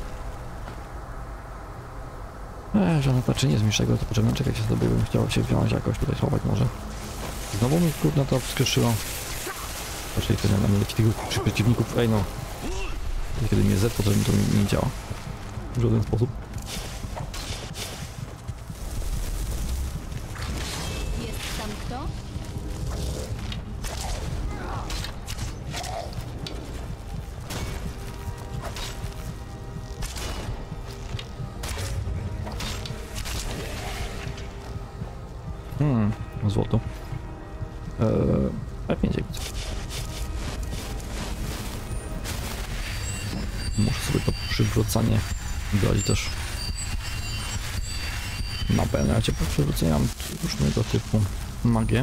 Eee, żadna ta czy nie zmniejszego, to potrzebne czekać się sobie, bym chciał się wziąć jakoś tutaj schować może. Znowu mi kurna to wskrzeszyło. Raczej tyle na mnie leci tych przy przeciwników, ej no. Kiedy mnie Z, to to mi nie działa. W żaden sposób. Jest tam kto? Hmm, złoto. Eee, F pięć jakby co. Muszę sobie to przywrócanie dać też na pewno. Ja cię po przywróceniu mam różnego typu magię.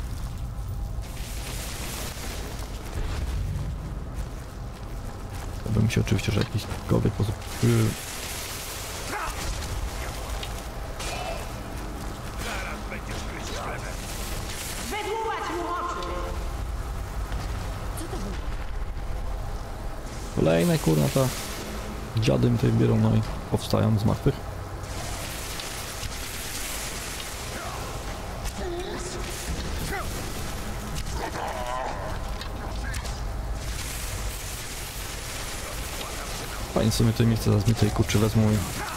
To by mi się oczywiście, że w jakikolwiek sposób yy, Zaraz będziesz gryźć chlebę. Wydłubać mu oczy! Co to było? kolejne kurna ta dziady mi tutaj biorą, no i powstają z martwych. Fajnie w sumie tutaj miejsce zaraz mi tutaj kurczy wezmą i...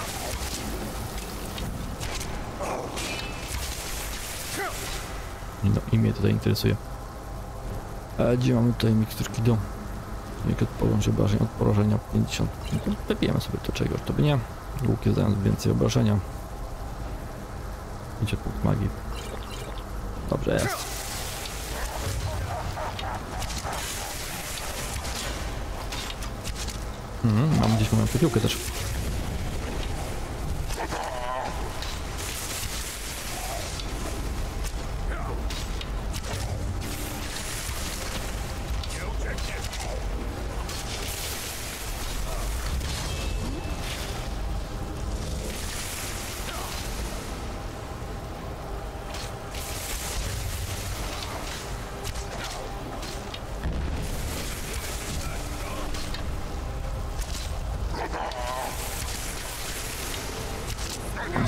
No i mnie tutaj interesuje. A gdzie mamy tutaj miksturki do... Jak odporność obrażeń od porażenia pięćdziesiąt. No to wypijemy sobie to czegoś, to by nie. Łuki zdając więcej obrażenia. Idzie punkt magii. Dobrze jest. Mhm, mam gdzieś moją piłkę też.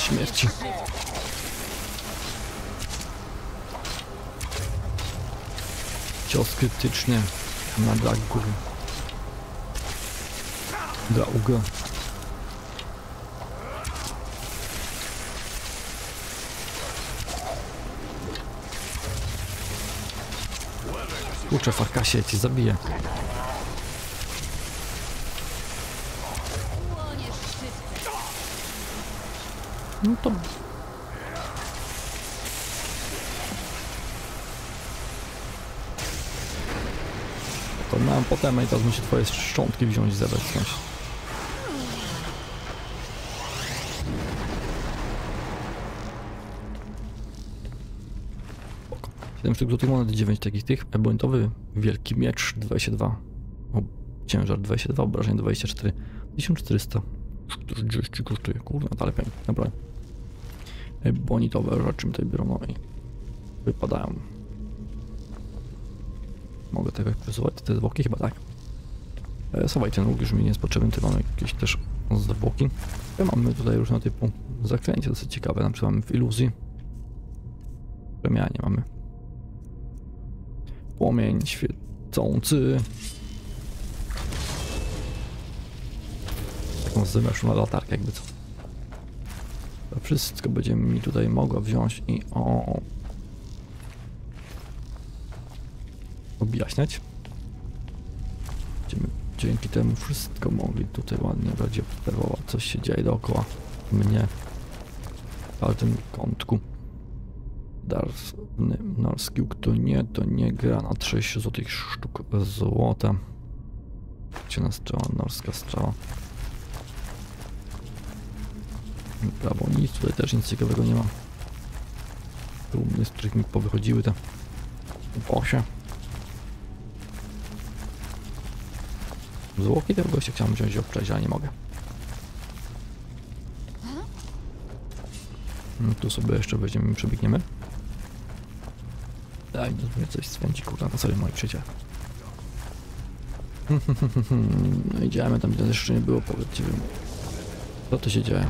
śmierci. Cios krytyczny na Dagur. Dauga. Kurczę, Farkasie, ja cię zabiję. Płoniesz szybko. No to... To mam potem i teraz muszę twoje szczątki wziąć i zebrać skądś. siedem sztuk złotych monet, dziewięć takich tych. Ebonitowy wielki miecz dwadzieścia dwa. O, ciężar dwadzieścia dwa, obrażeń dwadzieścia cztery. tysiąc czterysta czterdzieści kosztuje. Kurna, ale piękna broń. Ebonitowe rzeczy mi tutaj biorą, no i wypadają. Mogę tego przesuwać, te zwłoki chyba tak. E, Sowaj ten łuk już mi nie jest potrzebny, tutaj mamy jakieś też zwłoki. I mamy tutaj różne typu zaklęcia dosyć ciekawe, na przykład mamy w iluzji. Przemianie mamy. Płomień świecący. Taką zamieszłą latarkę jakby co. To wszystko będzie mi tutaj mogła wziąć i o... objaśniać. Będziemy dzięki temu wszystko mogli tutaj ładnie bardziej obserwować, co się dzieje dookoła mnie. Ale tym kątku. Darny Narski, kto nie, to nie gra na sześć złotych sztuk złota. Ciena strzała, norska strzała. Prawo nic, tutaj też nic ciekawego nie ma. Trumny, z których mi powychodziły te bosie. Zwłoki tego gościa chciałem wziąć i obczaić, ale nie mogę. No, tu sobie jeszcze weźmiemy i przebiegniemy. Daj, no coś swędzi, kurwa, na sobie moi przyjaciele. No idziemy tam, gdzie jeszcze nie było, powiedzcie mi. Co to się dzieje?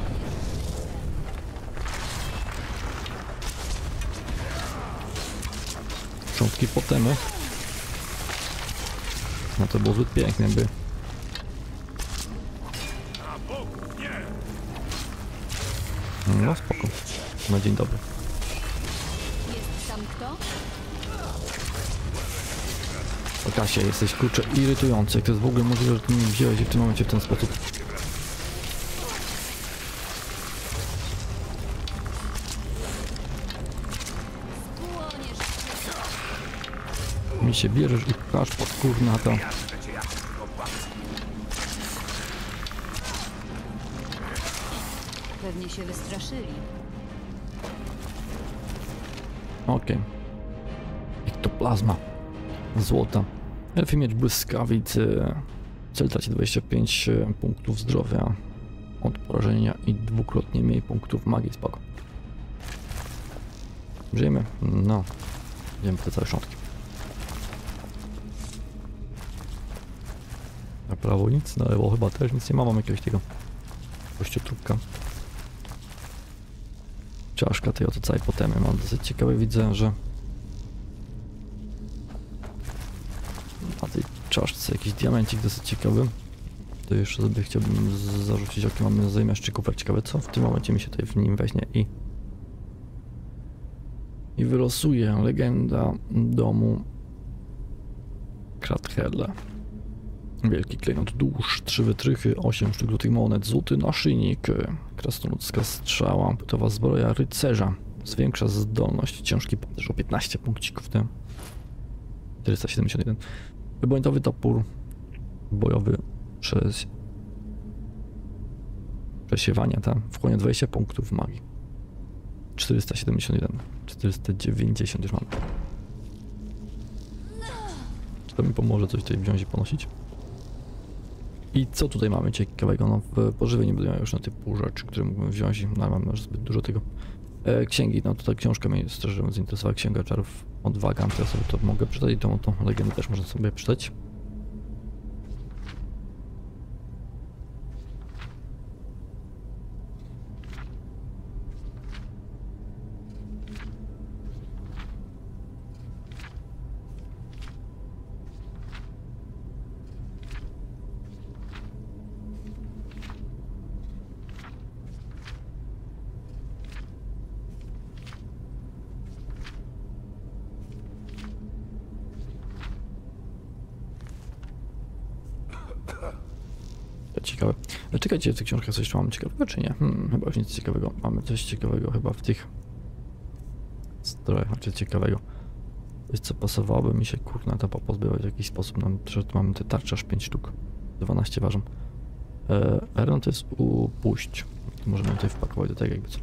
Początki potemy. No to było zbyt piękne, by... No spoko. Na dzień dobry. Jest tam kto? O Kasie, jesteś kurczę irytujący. Jak to jest w ogóle możliwe, że ty mnie wziąłeś w tym momencie w ten sposób. Płoniesz szybko. Mi się bierzesz i pchasz pod kurna to. Pewnie się wystraszyli. Okej. Okay. Ektoplazma. Złota. Elfy miecz błyskawicy. Cel traci dwadzieścia pięć punktów zdrowia od porażenia i dwukrotnie mniej punktów magii. Spoko. Żyjemy? No. Idziemy po te całe szczątki. Na prawo nic, na lewo chyba też nic nie ma. Mam jakiegoś tego kościotrupka. Czaszka tej oto całej potemy. Mam dosyć ciekawe, widzę, że na tej czaszce jakiś diamencik dosyć ciekawy. To jeszcze sobie chciałbym zarzucić okiem. Mamy zajmiaszczy kufer. Ciekawe co w tym momencie mi się tutaj w nim weźmie i i wylosuje legenda domu Krathelle. Wielki klejnot dusz, trzy wytrychy, osiem sztuk złotych monet, złoty naszyjnik, krasnoludzka strzała, płytowa zbroja rycerza, zwiększa zdolność, ciężki pancerz o piętnaście punkcików, te czterysta siedemdziesiąt jeden. Wybłędowy topór bojowy przez przesiewania, tam wchłonie dwadzieścia punktów magii. czterysta siedemdziesiąt jeden, czterysta dziewięćdziesiąt już mam. Czy to mi pomoże coś tutaj wziąć i ponosić? I co tutaj mamy ciekawego? No w pożywieniu będę miał już na typu rzeczy, które mógłbym wziąć, no mam już zbyt dużo tego. E, księgi, no tutaj książka mnie szczerze zainteresowała, Księga Czarów Odwaga, to ja sobie to mogę przeczytać i tą, tą legendę też można sobie przeczytać. ciekawe. Ale czekajcie, w tych książkach coś mamy ciekawego, czy nie? Hmm, chyba już nic ciekawego. Mamy coś ciekawego chyba w tych strojach, znaczy ciekawego. Coś, co pasowałoby mi się, kurna, to pozbywać w jakiś sposób. Nam, że tu mamy te tarcze aż pięć sztuk. dwanaście ważą. E, Iron to jest upuść. Możemy tutaj wpakować do tego jakby co.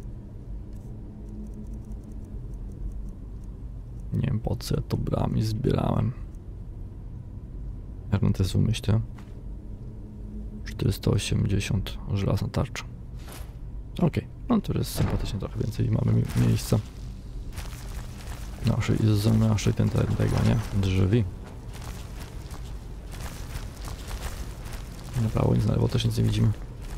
Nie wiem po co ja to brałem i zbierałem. Iron to jest umyślę. czterysta osiemdziesiąt żelazna tarcza. Okej, okay. No to jest sympatycznie trochę więcej i mamy mi miejsca. Naszej z naszej ten tego, nie? Drzwi. Na prawo nic na lewo też nic nie widzimy.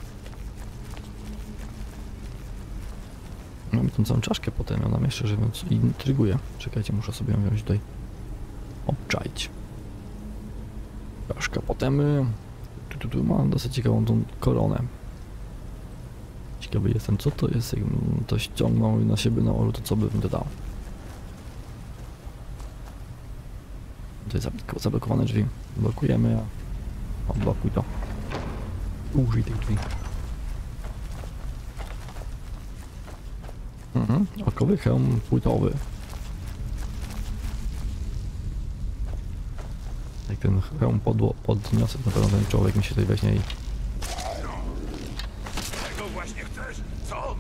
Mamy tą całą czaszkę potem, ona mnie jeszcze mówiąc intryguje. Czekajcie, muszę sobie ją wziąć tutaj. Obczaić. Czaszka potem. Tu, tu, tu mam dosyć ciekawą tą koronę. Ciekawy jestem, co to jest, jakbym to ściągnął i na siebie nałożył, to co by mi dodało. To jest zablokowane drzwi. Blokujemy, a odblokuj to. Użyj tych drzwi. Mhm, okowy hełm płytowy. Jak ten hełm podło, podniosę, na pewno ten człowiek mi się tutaj weźmie i... Tego właśnie chcesz, co?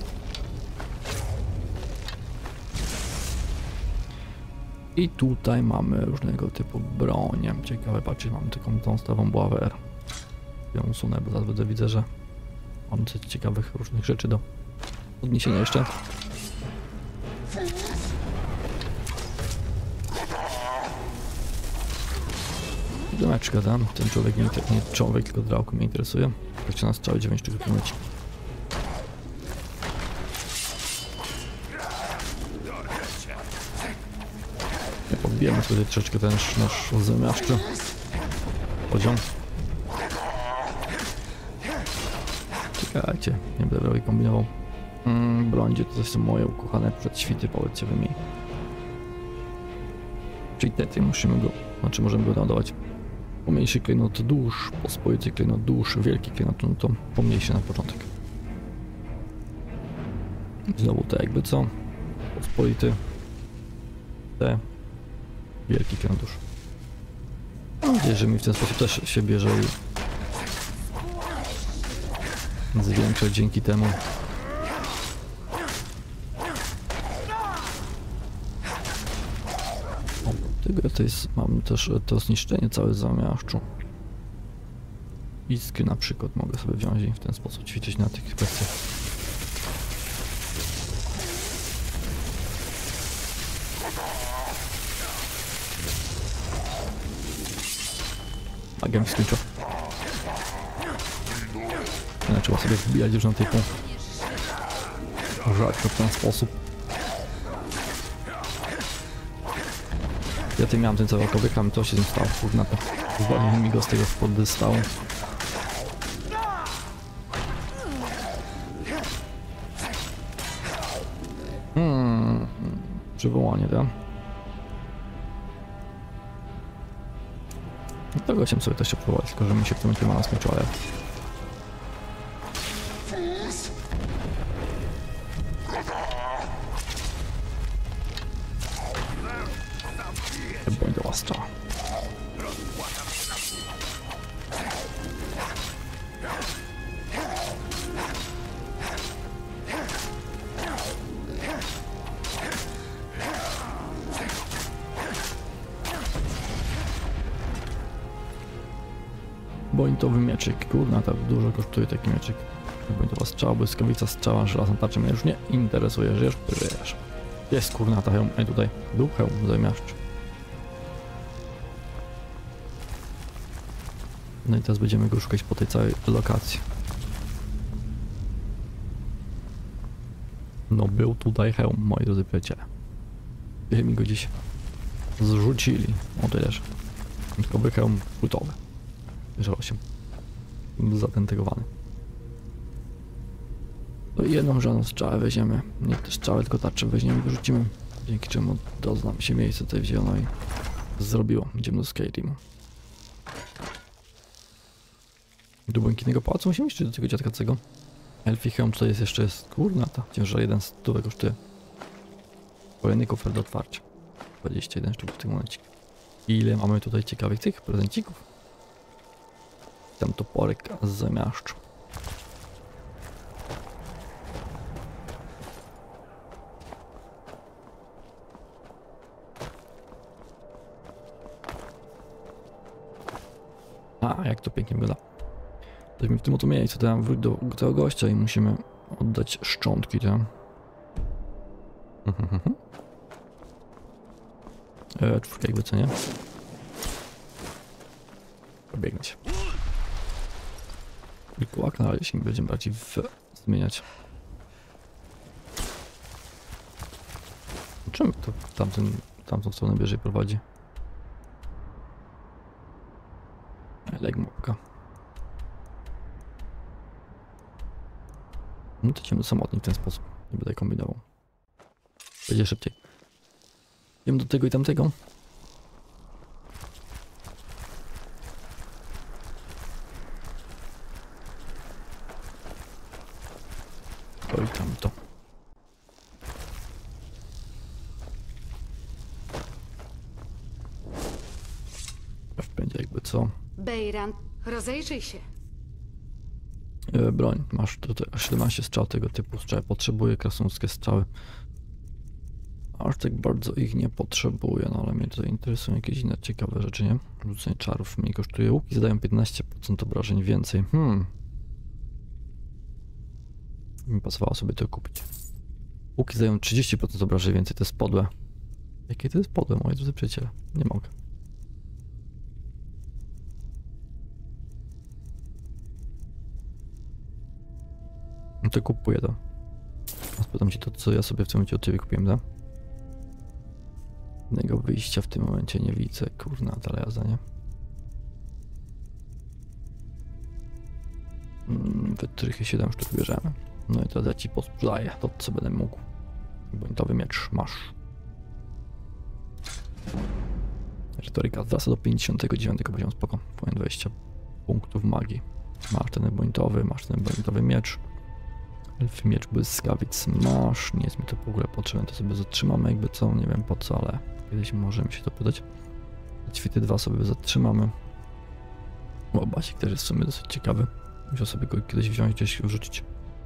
I tutaj mamy różnego typu broń. Ciekawe, patrzcie, mamy taką tą stawą buławę R. Ja usunę, bo zaraz będę widzę, że mam coś ciekawych różnych rzeczy do podniesienia jeszcze. Dymeczka tam, ten człowiek nie, nie człowiek, tylko drałko mnie interesuje. Chodźcie na strzały dziewięć sztuk wypłynąć. Podbijemy sobie troszeczkę ten nasz zamiaszczy poziom. Czekajcie, nie będę brał i kombinował. Mm, brądzie to są moje ukochane przedświty, powiedzcie wy mi. Czyli te, musimy go, znaczy możemy go naładować. Pomniejszy klejnot dusz, pospolity klejnot dusz, wielki klejnot, no to pomniejszy na początek. Znowu te jakby co, pospolity, te, wielki klejnot dusz. Mam nadzieję, że mi w ten sposób też się bierze i zwiększa dzięki temu. Tego to jest, mam też to zniszczenie całe zamiaszczu. Iskry na przykład mogę sobie wziąć i w ten sposób ćwiczyć na tych kwestiach. Magia mi skończyła. Nie, trzeba sobie wbijać już na typu. Rzadko w ten sposób. Ja tutaj miałem ten cały okowyk, a to się z nim stało, kurna to. Zwolnił mi go z tego spod stału. Hmm, przywołanie, tak? Tego chciałem sobie też się próbować, tylko że mi się w tym momencie mała skończyła, ale... Bądź do łastrza. Bointowy mieczyk, kurna, tak dużo kosztuje taki mieczyk. Bointowa strzała, błyskawica strzała, żelazna tarcza mnie już nie interesuje, żyjesz, żyjesz. Jest kurna ta hełm, ej tutaj, dół hełm, zamiaszcz. No i teraz będziemy go szukać po tej całej lokacji. No był tutaj hełm, moi drodzy przyjaciele. Gdzie mi go dziś zrzucili, o tyleż. Tylko by hełm płytowy. Że osiem. Zatentegowany. To jedną żadną strzałę weźmiemy. Nie te strzały, tylko tarczę weźmiemy i wyrzucimy. Dzięki czemu doznam się miejsce tutaj wzięło i zrobiło. Idziemy do Skyrimu. Do błękitnego pałacu musimy iść, czy do tego dziadkacego? Elfi hełm tutaj jest jeszcze, jest kurna ta, ciężar jeden stówek kosztuje. Kolejny kofer do otwarcia. dwadzieścia jeden sztuk w tym momencie. Ile mamy tutaj ciekawych tych prezencików? Tam toporek z zamiaszczu. A, jak to pięknie wygląda. Tośmy w tym oto miejscu, to tam wróć do, do tego gościa i musimy oddać szczątki, tak? Mhm, mhm. E, czwórka jakby co nie? Pobiegnę się. Wilkołak na razie się nie będziemy bardziej w... zmieniać. Czemu to tamten, tamtą stronę bierze i prowadzi? Legmopka. No to idziemy samotnie w ten sposób. Nie będę kombinował. Będzie szybciej. Idziemy do tego i tamtego. To i tamto. Będzie jakby co. Bejran, rozejrzyj się. E, broń. Masz tutaj siedemnaście strzał tego typu strzały. Potrzebuję krasnoludzkie strzały. Aż tak bardzo ich nie potrzebuję, no ale mnie tutaj interesują jakieś inne ciekawe rzeczy, nie? Rzucenie czarów mniej kosztuje. Łuki zadają piętnaście procent obrażeń więcej. Hmm. Mi pasowało sobie to kupić. Łuki zadają trzydzieści procent obrażeń więcej. To jest podłe. Jakie to jest podłe, moi drodzy przyjaciele? Nie mogę. No to kupuję to. A spytam ci to, co ja sobie w tym momencie od ciebie kupiłem, da? Innego wyjścia w tym momencie nie widzę, kurna, ta jazda, nie? Mm, wytrychy siedem sztuk bierzemy. No i teraz ja ci posprzedaję to, co będę mógł. Błętowy miecz masz. Retoryka wraca do pięćdziesiątego dziewiątego poziomu, spoko. Powiem dwadzieścia punktów magii. Masz ten błętowy, masz ten błętowy miecz. Elfy miecz błyskawic masz, nie jest mi to w ogóle potrzebne, to sobie zatrzymamy jakby co, nie wiem po co, ale kiedyś może mi się to podać. Ćwity dwa sobie zatrzymamy. Łobasik też jest w sumie dosyć ciekawy, musiał sobie go kiedyś wziąć, gdzieś wrzucić.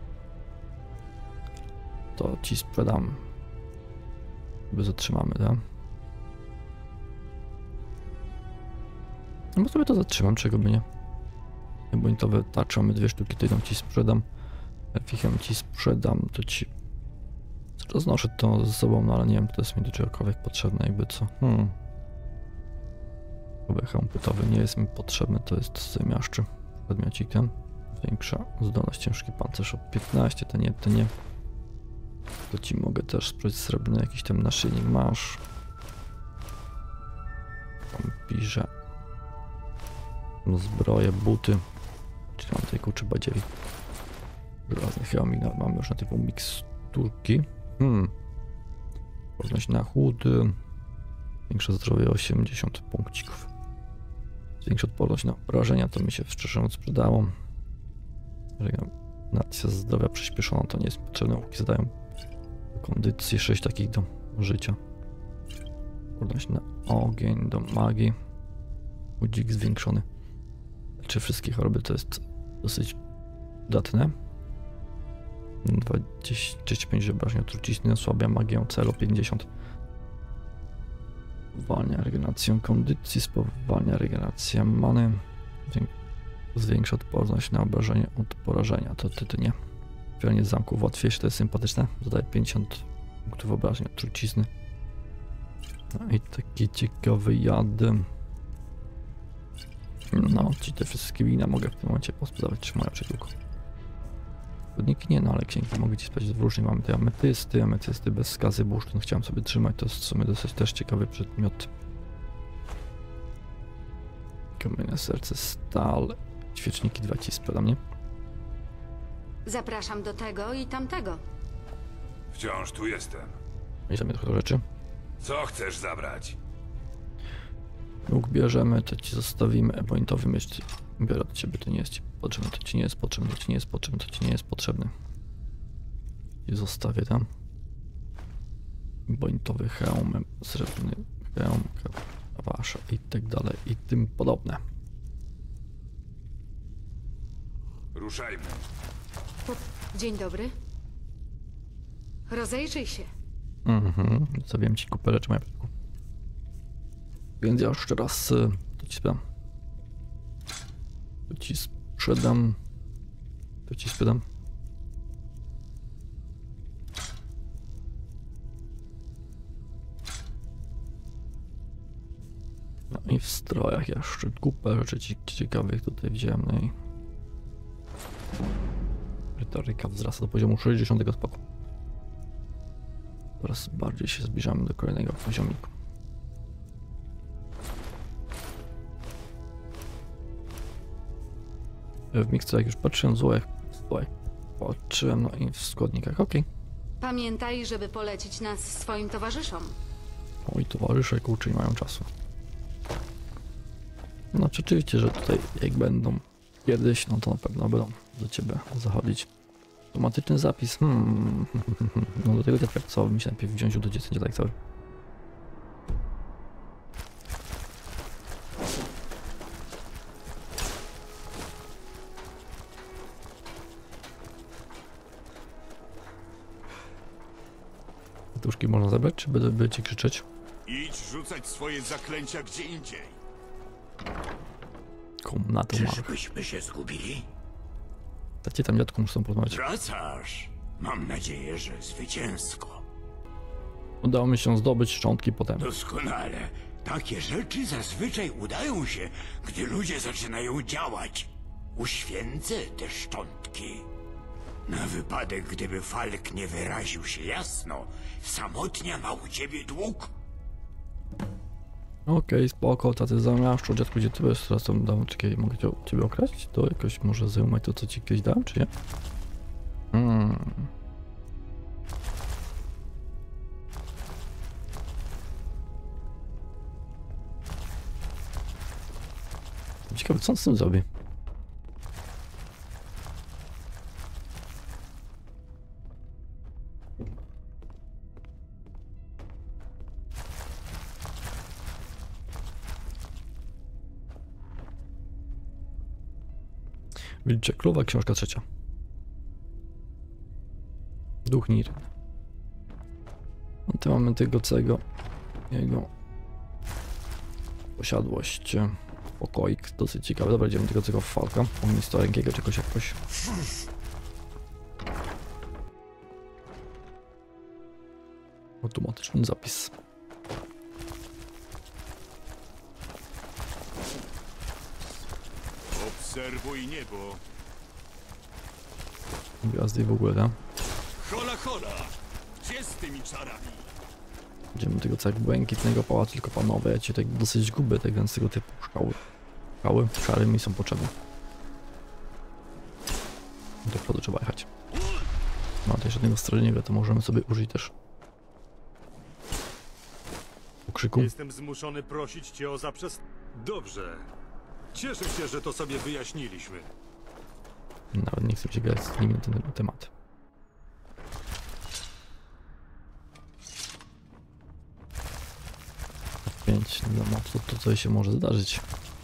To ci sprzedam. Sobie zatrzymamy, tak? No bo sobie to zatrzymam, czego by nie. Błętowe tarcze mamy dwie sztuki, to jedną ci sprzedam. Fichem ci sprzedam, to ci roznoszę to ze sobą, no ale nie wiem, to jest mi do czegokolwiek potrzebne, jakby co. Hmm. Hełm płytowy nie jest mi potrzebny, to jest zamiaszczy. Przedmiocik ten. Większa zdolność, ciężki pancerz o piętnaście, to nie, to nie. To ci mogę też sprzedać srebrny jakiś tam naszyjnik masz. Wampirze. Zbroje, buty. Czyli mam tutaj kurczę badziewi. Żelazny hełmik, mamy już na typu miksturki. Hmm. Odporność na chłód. Większe zdrowie osiemdziesiąt punkcików. Zwiększa odporność na obrażenia, to mi się szczerze mówiąc przydało. Regeneracja zdrowia przyspieszona, to nie jest potrzebne. Łuki zadają kondycję, sześć takich do życia. Odporność na ogień, do magii. Udzik zwiększony. Czy wszystkie choroby to jest dosyć przydatne. dwadzieścia, trzydzieści pięć obrażeń od trucizny, osłabia magię celu pięćdziesiąt. Spowalnia regenerację kondycji, spowalnia regenerację many. Zwiększa odporność na obrażenie od porażenia. To tytuł nie. Otwieranie zamków łatwiejsze, to jest sympatyczne. Zadaje pięćdziesiąt punktów obrażeń od trucizny. No i taki ciekawy jad. No, ci te wszystkie wina mogę w tym momencie posprzedawać, czy moja przyjaciółka. Składniki nie, no ale księgi mogę ci sprawdzić w różnych. Mamy te ametysty, ametysty bez skazy bursztyn chciałem sobie trzymać, to jest w sumie dosyć też ciekawy przedmiot. Kamienne serce, stal, świeczniki dwa ci sprzedam, nie? Zapraszam do tego i tamtego. Wciąż tu jestem. Bierzemy trochę rzeczy. Co chcesz zabrać? Łuk bierzemy, to ci zostawimy, ebonitowy miecz Biorę do ciebie, to nie jest ci potrzebne, to ci nie jest potrzebne, to ci nie jest potrzebne, to ci nie jest potrzebne. I zostawię tam. Bointowy hełm, srebrny hełm, wasza i tak dalej i tym podobne. Ruszajmy. Dzień dobry. Rozejrzyj się. Mhm, zostawiłem ci kupę rzeczy, moja piłku. Więc ja jeszcze raz y, to ci sprzedam. To ci sprzedam. To ci sprzedam. No i w strojach jeszcze kupę rzeczy ci- ciekawych tutaj wziąłem, no i retoryka wzrasta do poziomu sześćdziesiątego spoko. Teraz bardziej się zbliżamy do kolejnego poziomiku. W miksturach już patrzyłem, złołek, złołek patrzyłem, no i w składnikach, okej. Pamiętaj, żeby polecić nas swoim towarzyszom. Moi towarzysze, kurczę, nie mają czasu. No oczywiście, że tutaj jak będą kiedyś, no to na pewno będą do ciebie zachodzić. Automatyczny zapis, hmm. No do tego tak co mi się najpierw wziąć do dziecięcia tak cały. Tuszki można zabrać, czy będę, będę ci krzyczeć? Idź rzucać swoje zaklęcia gdzie indziej. Komnaty małych. Czyżbyśmy się zgubili? Tacie tam dziadku muszą porozmawiać. Wracasz. Mam nadzieję, że zwycięsko. Udało mi się zdobyć szczątki potem. Doskonale. Takie rzeczy zazwyczaj udają się, gdy ludzie zaczynają działać. Uświęcę te szczątki. Na wypadek, gdyby Falk nie wyraził się jasno, samotnia ma u ciebie dług. Okej, spoko, tacy zamiaszczu, dziadku, gdzie ty jest, teraz tam dam, czekaj, mogę cię, ciebie okraść? To jakoś może zajmować to, co ci kiedyś dałem, czy nie? Hmm. Ciekawe, co on z tym zrobi? Wilcze Królowa, książka trzecia. Duch Nir. No tu mamy tego całego jego posiadłość. Pokoik, dosyć ciekawy. Dobra, idziemy tego całego Falka. Ognisto rękiego czegoś jakoś. Automatyczny zapis. Obserwuj niebo. Gwiazdy w ogóle, tak? Hola, hola! Gdzie z tymi czarami? Idziemy tego całego błękitnego pałacu, tylko panowie, ja cię tak dosyć gubię, tak więc tego typu szkoły. Szkoły, szary mi są potrzebne. Do przodu trzeba jechać. No to jeszcze jednego strażnika, to możemy sobie użyć też. Okrzyku. Jestem zmuszony prosić cię o zaprzest... Dobrze. Cieszę się, że to sobie wyjaśniliśmy. Nawet nie chcę się gadać z nimi na ten temat. pięć, no to, to coś się może zdarzyć.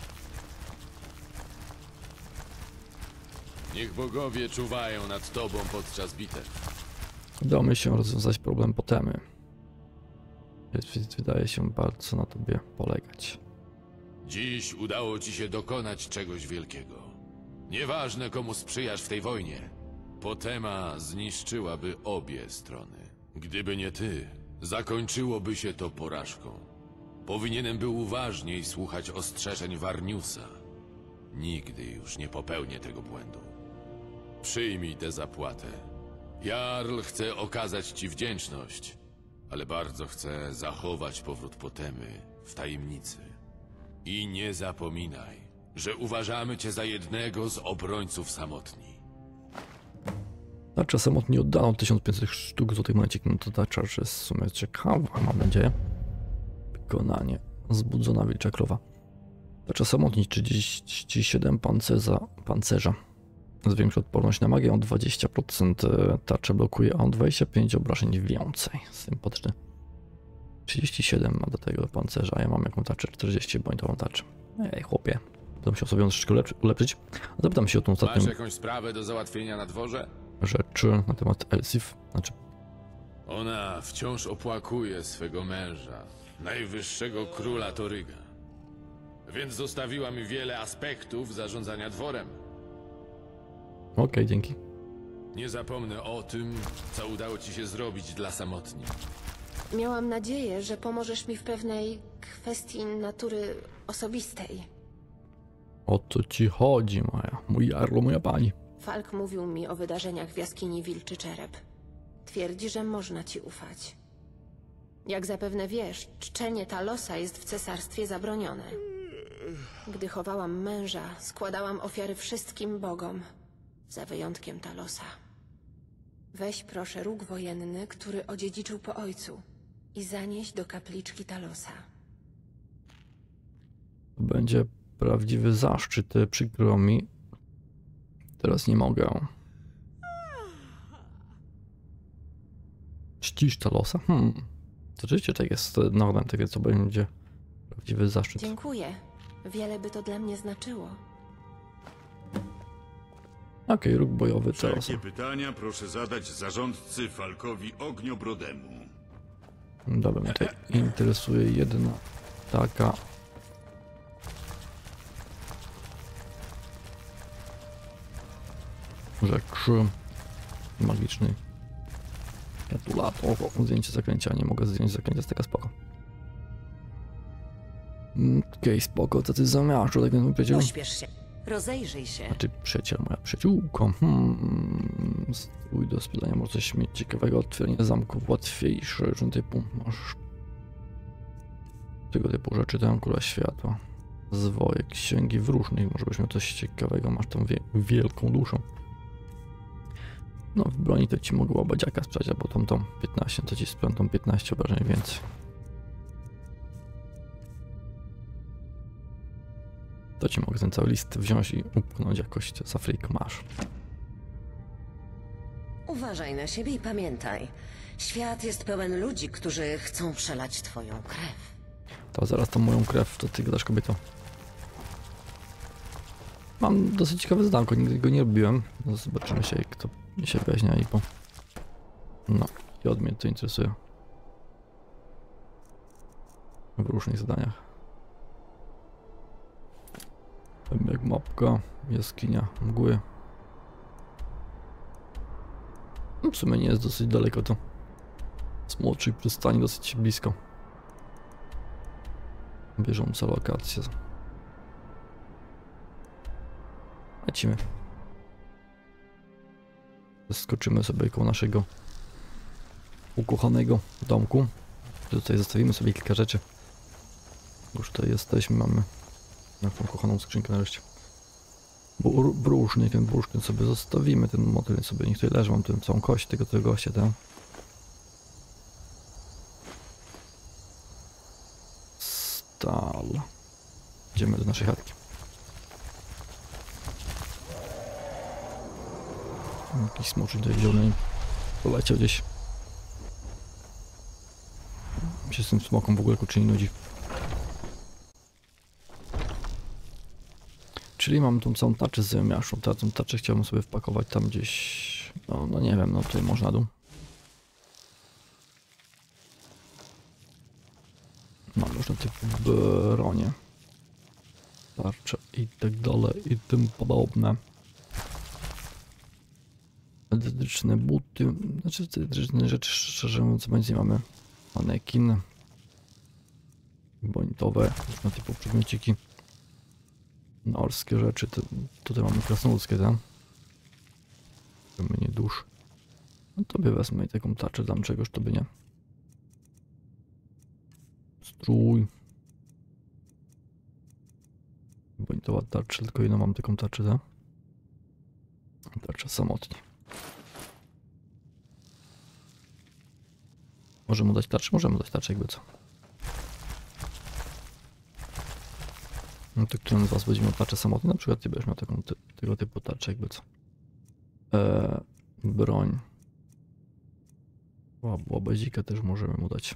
Niech bogowie czuwają nad tobą podczas bitew. Udało mi się rozwiązać problem potemy. Więc wydaje się bardzo na tobie polegać. Dziś udało ci się dokonać czegoś wielkiego. Nieważne, komu sprzyjasz w tej wojnie, potema zniszczyłaby obie strony. Gdyby nie ty, zakończyłoby się to porażką. Powinienem był uważniej słuchać ostrzeżeń Warniusa. Nigdy już nie popełnię tego błędu. Przyjmij tę zapłatę. Jarl chce okazać ci wdzięczność, ale bardzo chce zachować powrót potemy w tajemnicy. I nie zapominaj, że uważamy cię za jednego z obrońców samotni. Tarcza samotnie oddano tysiąc pięćset sztuk złotych monecik, no to tarcza jest w sumie ciekawa, mam nadzieję. Wykonanie. Zbudzona wilcza krowa. Tarcza samotni trzydzieści siedem pancerza, pancerza. Zwiększa odporność na magię o dwadzieścia procent. Tarczę blokuje o dwadzieścia pięć obrażeń więcej. Sympatyczny. trzydzieści siedem ma do tego pancerza, a ja mam jaką tarczę? czterdzieści, bądź tarczę. Ej, chłopie. Będę musiał sobie ją troszeczkę ulepszy, ulepszyć. Zapytam się o tą ostatnią Masz jakąś sprawę do załatwienia na dworze? rzecz na temat Elsif. Znaczy, Ona wciąż opłakuje swego męża, najwyższego króla Toryga. Więc zostawiła mi wiele aspektów zarządzania dworem. okej, okay, dzięki. Nie zapomnę o tym, co udało ci się zrobić dla samotni. Miałam nadzieję, że pomożesz mi w pewnej kwestii natury osobistej. O co ci chodzi, moja? Mój jarlo, moja pani. Falk mówił mi o wydarzeniach w jaskini Wilczy Czerep. Twierdzi, że można ci ufać. Jak zapewne wiesz, czczenie Talosa jest w cesarstwie zabronione. Gdy chowałam męża, składałam ofiary wszystkim bogom, za wyjątkiem Talosa. Weź proszę róg wojenny, który odziedziczył po ojcu, i zanieś do kapliczki Talosa. To będzie prawdziwy zaszczyt, przykro mi. Teraz nie mogę. Czcisz Talosa? Hmm. Rzeczywiście tak jest normem tego, co będzie prawdziwy zaszczyt. Dziękuję. Wiele by to dla mnie znaczyło. Okej, okay, róg bojowy Talosa. Wszelkie pytania proszę zadać zarządcy Falkowi Ogniobrodemu. Dobra, mnie tutaj interesuje jedna taka rzecz. Magiczny katulator. Zdjęcie zaklęcia. Nie mogę zdjąć zaklęcia, jest taka spoko. Okej, okay, spoko, co ty zamiarzasz, tak więc mój przyjaciel? Pośpiesz się, rozejrzyj się. Znaczy przyjaciel, moja przyjaciółko. Hmm, strój do sprzedania, może coś mieć ciekawego. Otwieranie zamków łatwiejsze, że typu masz tego typu rzeczy, tam kula światła. Zwoje, księgi wróżnych, może byś miał coś ciekawego, masz tą wie wielką duszą. No w broni to ci mogło badziaka sprzedać, albo tą tą piętnaście, to ci sprzedam tą piętnaście obrażeń więcej. To ci mogę ten cały list wziąć i upchnąć jakoś za frik masz. Uważaj na siebie i pamiętaj, świat jest pełen ludzi, którzy chcą przelać twoją krew. To zaraz tą moją krew, to ty gadasz, kobieto. Mam dosyć ciekawe zadanko, nigdy go nie robiłem. No zobaczymy się, kto mi się weźmie i po... No, i od mnie to interesuje. W różnych zadaniach. Jak mapka, jaskinia, mgły. No w sumie nie jest dosyć daleko to. Z młodszej przystani dosyć blisko. Bieżąca lokacja. Lecimy. Skoczymy sobie koło naszego ukochanego domku. Tutaj zostawimy sobie kilka rzeczy. Już tutaj jesteśmy, mamy tą kochaną skrzynkę nareszcie. Bróżny, ten bursztyn sobie zostawimy, ten motyl sobie niech tutaj leży, mam tę całą kość tego, tego gościa, tak? Stal. Idziemy do naszej chatki. Jakiś smoczy tutaj zielony poleciał gdzieś. Mi się z tym smoką w ogóle kurczę nie nudzi. Czyli mam tą całą taczę z zamiaszą. Ta, tą taczę chciałbym sobie wpakować tam gdzieś. No, no nie wiem, no tutaj może na dół. Mam różne typy bronie. Tarcze i tak dalej i tym podobne. Dydyczne buty. Znaczy dydyczne rzeczy, szczerze mówiąc, będzie mamy manekin. Bonitowe, różne typu przedmiociki. Norskie rzeczy, to, tutaj mamy krasnoludzkie, tak? Nie dusz. No tobie wezmę i taką taczę, dam czegoś, to by nie. Strój. Bonitowa tarcza, tylko jedną mam taką taczę, tak? Tarcza samotnie. Możemy dać tarczę? Możemy dać tarczę, jakby co. No to który z was będzie miał tarczę samotną? Na przykład ty będziesz miał taką ty, tego typu tarczę, jakby co. Eee, broń. O, łabazika też możemy mu dać.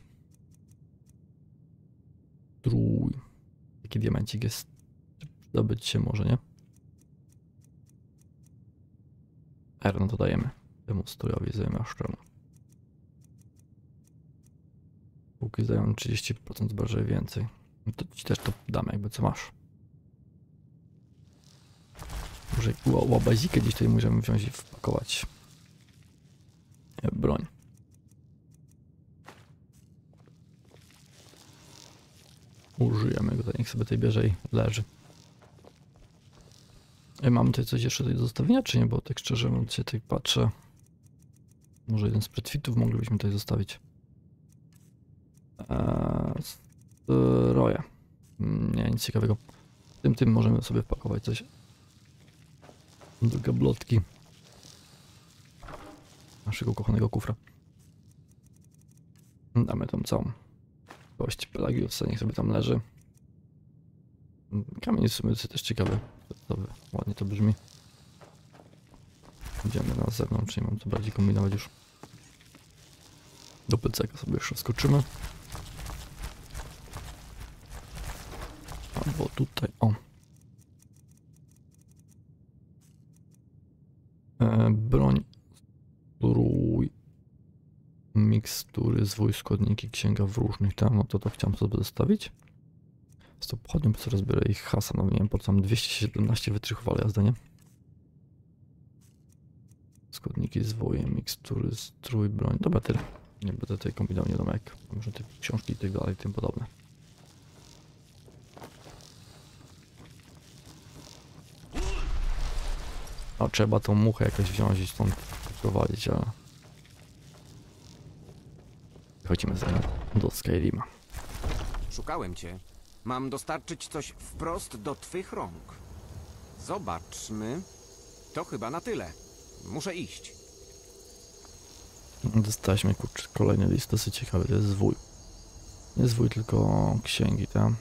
Trój. Taki diamencik jest. Zdobyć się może, nie? R, no to dajemy. Temu strojowi zamiaszczemu. Póki zdają trzydzieści procent bardziej więcej. No to ci też to damy, jakby co masz. Może łabazikę gdzieś tutaj możemy wziąć i wpakować. Nie, broń. Użyjemy go, to niech sobie tutaj bierze i leży. I mam tutaj coś jeszcze do zostawienia, czy nie? Bo tak szczerze mówiąc się tutaj patrzę. Może jeden z pretfitów moglibyśmy tutaj zostawić. Eee, stroje. Nie, nic ciekawego. Tym tym możemy sobie wpakować coś. Do gablotki. Naszego kochanego kufra. Damy tam całą kość Pelagiusa, niech sobie tam leży. Kamień w sumie też ciekawy. Dobry, ładnie to brzmi. Idziemy na zewnątrz, nie mam co bardziej kombinować już. Do plecaka sobie jeszcze wskoczymy. Albo tutaj, o. E, broń, strój, mikstury, zwój, składniki, księga w różnych tam, no to to chciałem sobie zostawić. Z to pochodnią po co rozbiorę ich hasa, no nie wiem po co mam dwieście siedemnaście wytrychów, ale jazda, nie? Składniki, zwoje, mikstury, strój, broń, dobra tyle. Nie będę tutaj kombinował, nie wiadomo jak, może te książki i tak dalej i tym podobne. No trzeba tą muchę jakoś wziąć i stąd prowadzić, ale... Chodzimy za do Skyrima. Szukałem cię. Mam dostarczyć coś wprost do twych rąk. Zobaczmy. To chyba na tyle. Muszę iść. Dostaliśmy kurczę kolejny list, dosyć ciekawy, to jest zwój. Nie zwój, tylko księgi, tam.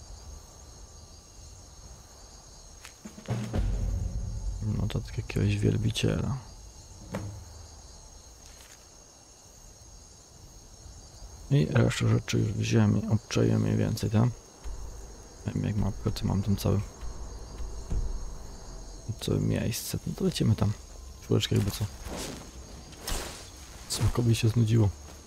No to tak jakiegoś wielbiciela. I resztę rzeczy już wziąłem i obczaję mniej więcej, tak? Nie wiem jak mapkę, to mam tam cały... całe miejsce, no to lecimy tam. Czwóreczkę jakby co. Smakowi się znudziło.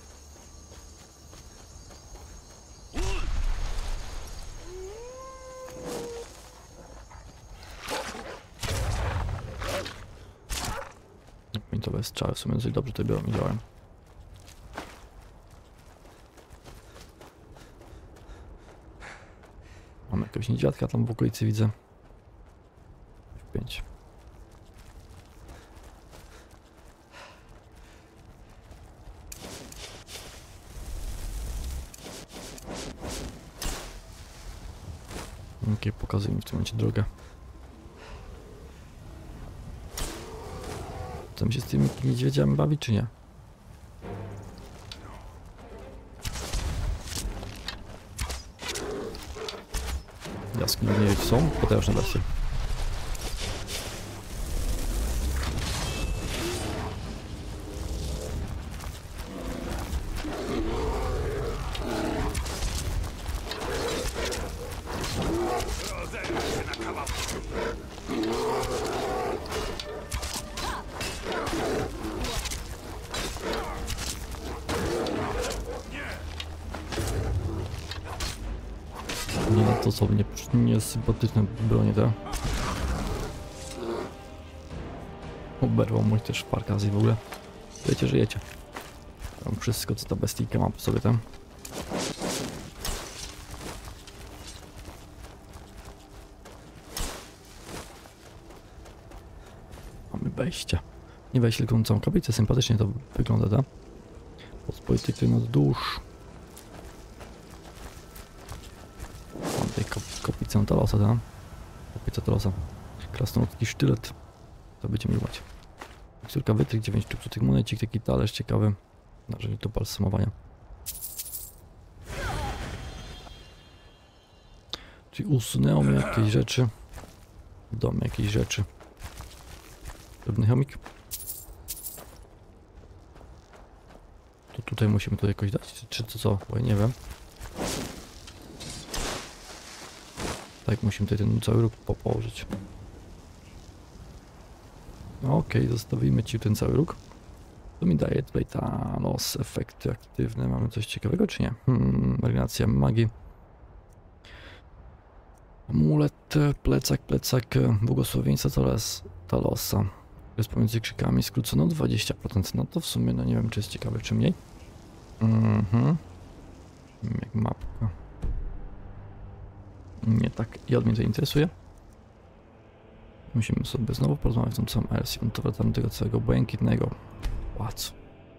Mintowe strzały w sumie dosyć dobrze tutaj biorą, działałem. Mamy jakiegoś niedźwiadka tam w okolicy widzę. F pięć. Ok, pokazuję mi w tym momencie drogę. Chcemy się z tymi niedźwiedziami bawić, czy nie? Jaskini nie są potężne wersje. Nie, to są nie, niesympatyczne bronie, tak? Oberwał mój też parkazji w ogóle. Wiecie, że jecie. Tam wszystko co ta bestika ma po sobie tam. Mamy wejście. Nie wejście, tylko całą kablicę. Sympatycznie to wygląda, tak? Pospolity klient dusz. Mam tutaj kop kopicę Talosa, tak? Kopica Talosa. Krasnoludzki sztylet. To będziemy miłować. Miksturka wytrych, dziewięć sztuk tych monecik, taki talerz ciekawy. Narzędzie do balsamowania. Czyli usunęło mi jakieś rzeczy. Dom jakieś rzeczy. Drobny chomik. To tutaj musimy to jakoś dać, czy, czy to co? Bo ja nie wiem. Tak, musimy tutaj ten cały róg po położyć. Okej, okay, zostawimy ci ten cały róg. To mi daje tutaj ta los, efekty aktywne. Mamy coś ciekawego, czy nie? Hmm, marginacja magii. Amulet, plecak, plecak, błogosławieństwa Talos, Talosa. Jest pomiędzy krzykami skrócono dwadzieścia procent. No to w sumie, no nie wiem, czy jest ciekawe, czy mniej. Mhm. Jak mapka. Nie tak, ja mnie to interesuje. Musimy sobie znowu porozmawiać z tą samą Elsją. To wracamy do tego całego błękitnego pałacu.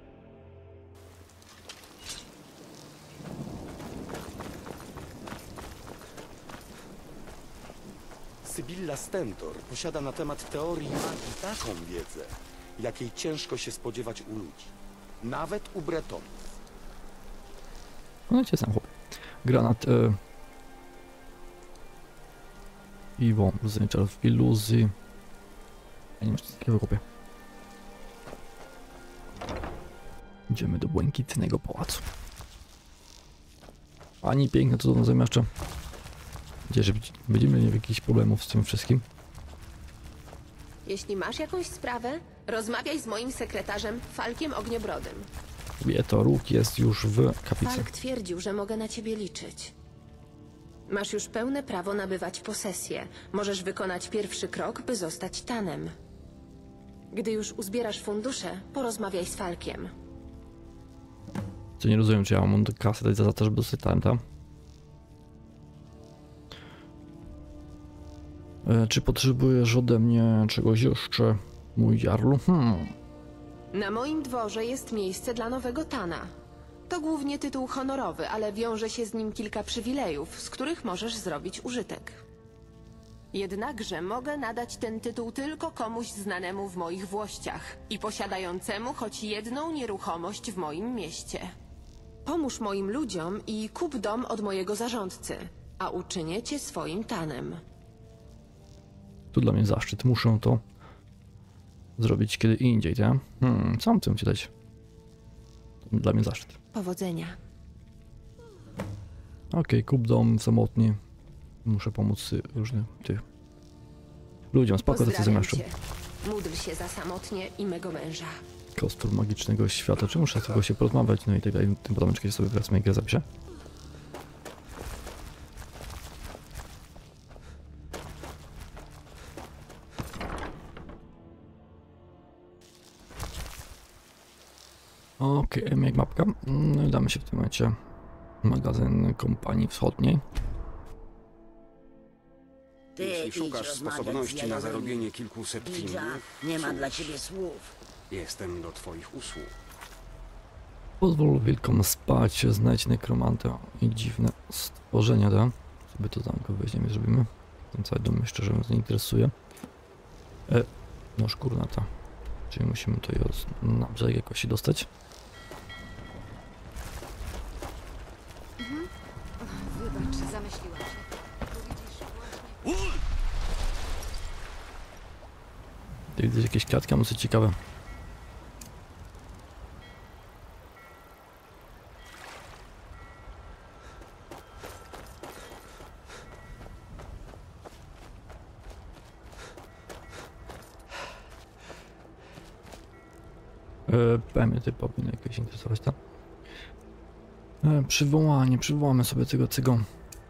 Sybilla Stentor posiada na temat teorii magii taką wiedzę, jakiej ciężko się spodziewać u ludzi. Nawet u Bretonów. No cię sam chłop. Granat. E... Iwon, rodzenie czarów iluzji. Ja nie wiem, co takiego kupię. Idziemy do błękitnego pałacu. Pani piękna, co to zamiaszcza. Gdzie, że będziemy mieli jakichś problemów z tym wszystkim. Jeśli masz jakąś sprawę, rozmawiaj z moim sekretarzem Falkiem Ogniobrodym. Wie to, róg jest już w kaplicy. Falk twierdził, że mogę na ciebie liczyć. Masz już pełne prawo nabywać posesję. Możesz wykonać pierwszy krok, by zostać Tanem. Gdy już uzbierasz fundusze, porozmawiaj z Falkiem. Co nie rozumiem, czy ja mam kasę dać za to, żeby dostać Tanem, tam? E, czy potrzebujesz ode mnie czegoś jeszcze, mój jarlu? Hmm. Na moim dworze jest miejsce dla nowego Tana. To głównie tytuł honorowy, ale wiąże się z nim kilka przywilejów, z których możesz zrobić użytek. Jednakże mogę nadać ten tytuł tylko komuś znanemu w moich włościach i posiadającemu choć jedną nieruchomość w moim mieście. Pomóż moim ludziom i kup dom od mojego zarządcy, a uczynię cię swoim Tanem. To dla mnie zaszczyt. Muszę to zrobić kiedy indziej, tak? Hmm, co mam tym ci dać? To dla mnie zaszczyt. Powodzenia. Okej, okay, kup dom samotnie. Muszę pomóc różnym tych ludziom. Spoko, to co zamieszczą. Módl się za samotnie i mego męża. Kostur magicznego świata. Czy muszę z tego się porozmawiać? No i tak dalej. Tym potem czekaj sobie wracamy grę zapiszę. Okej, okay, jak mapka. No i damy się w tym momencie magazyn kompanii wschodniej. Ty Jeśli szukasz sposobności na zarobienie kilkuset filmów, nie ma dla ciebie słów. Jestem do twoich usług. Pozwól wilkom spać, znajdź nekromantę i dziwne stworzenia, da? Sobie to zamko weźmiemy, zrobimy. Ten cały dom mnie szczerze mówiąc nie interesuje. E, no szkurnata. Czyli musimy tutaj na brzeg jakoś się dostać. Mhm. Wybacz, zamyśliłam się. Tu widzę jakieś klatki, a coś ciekawe. Pewnie ty powinien jakoś interesować, tak? E, przywołanie, przywołamy sobie tego, tego...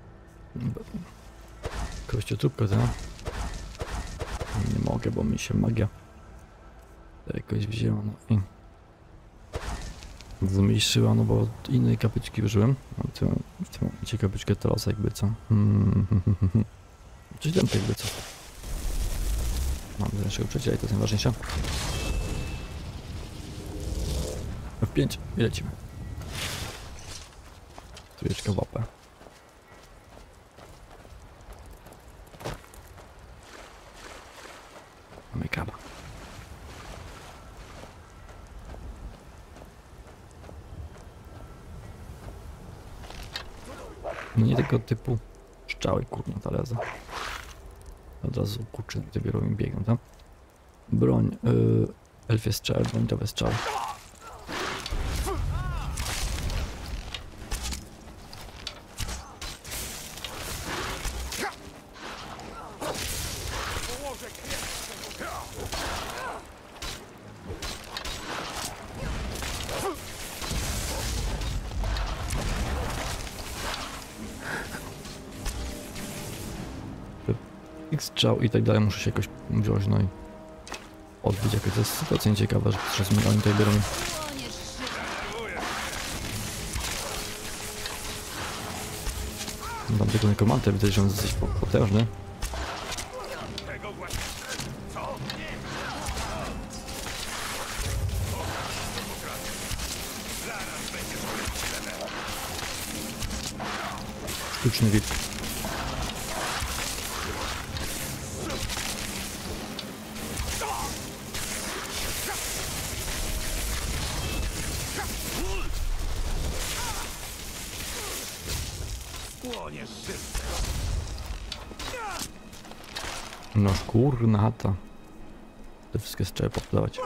Kościotrupkę, tak? Nie mogę, bo mi się magia jakoś wzięła, no i... Zmniejszyła, no bo innej kapliczki użyłem. W tym, w tym momencie kapliczkę teraz jakby co? Hmm, hmm, hmm, hmm. Coś tam jakby co? Mam do naszego przyjaciela i to jest najważniejsze. F pięć i lecimy. Trójeczka w łapę. Mamy kraba. No nie tego typu strzały, kurna, ta leza. Od razu kurczę, dopiero im biegną, tam. Broń, yy, elfie strzały, brońtowe strzały. Strzał i tak dalej, muszę się jakoś wziąć, no i odbyć jakoś. To jest sytuacja ciekawa, że przez mnie oni tutaj biorą. Mam tego nekromantę, widzę, że on jest dosyć potężny. Sztuczny wilk. No kurna chata. Te wszystkie strzały popdawać.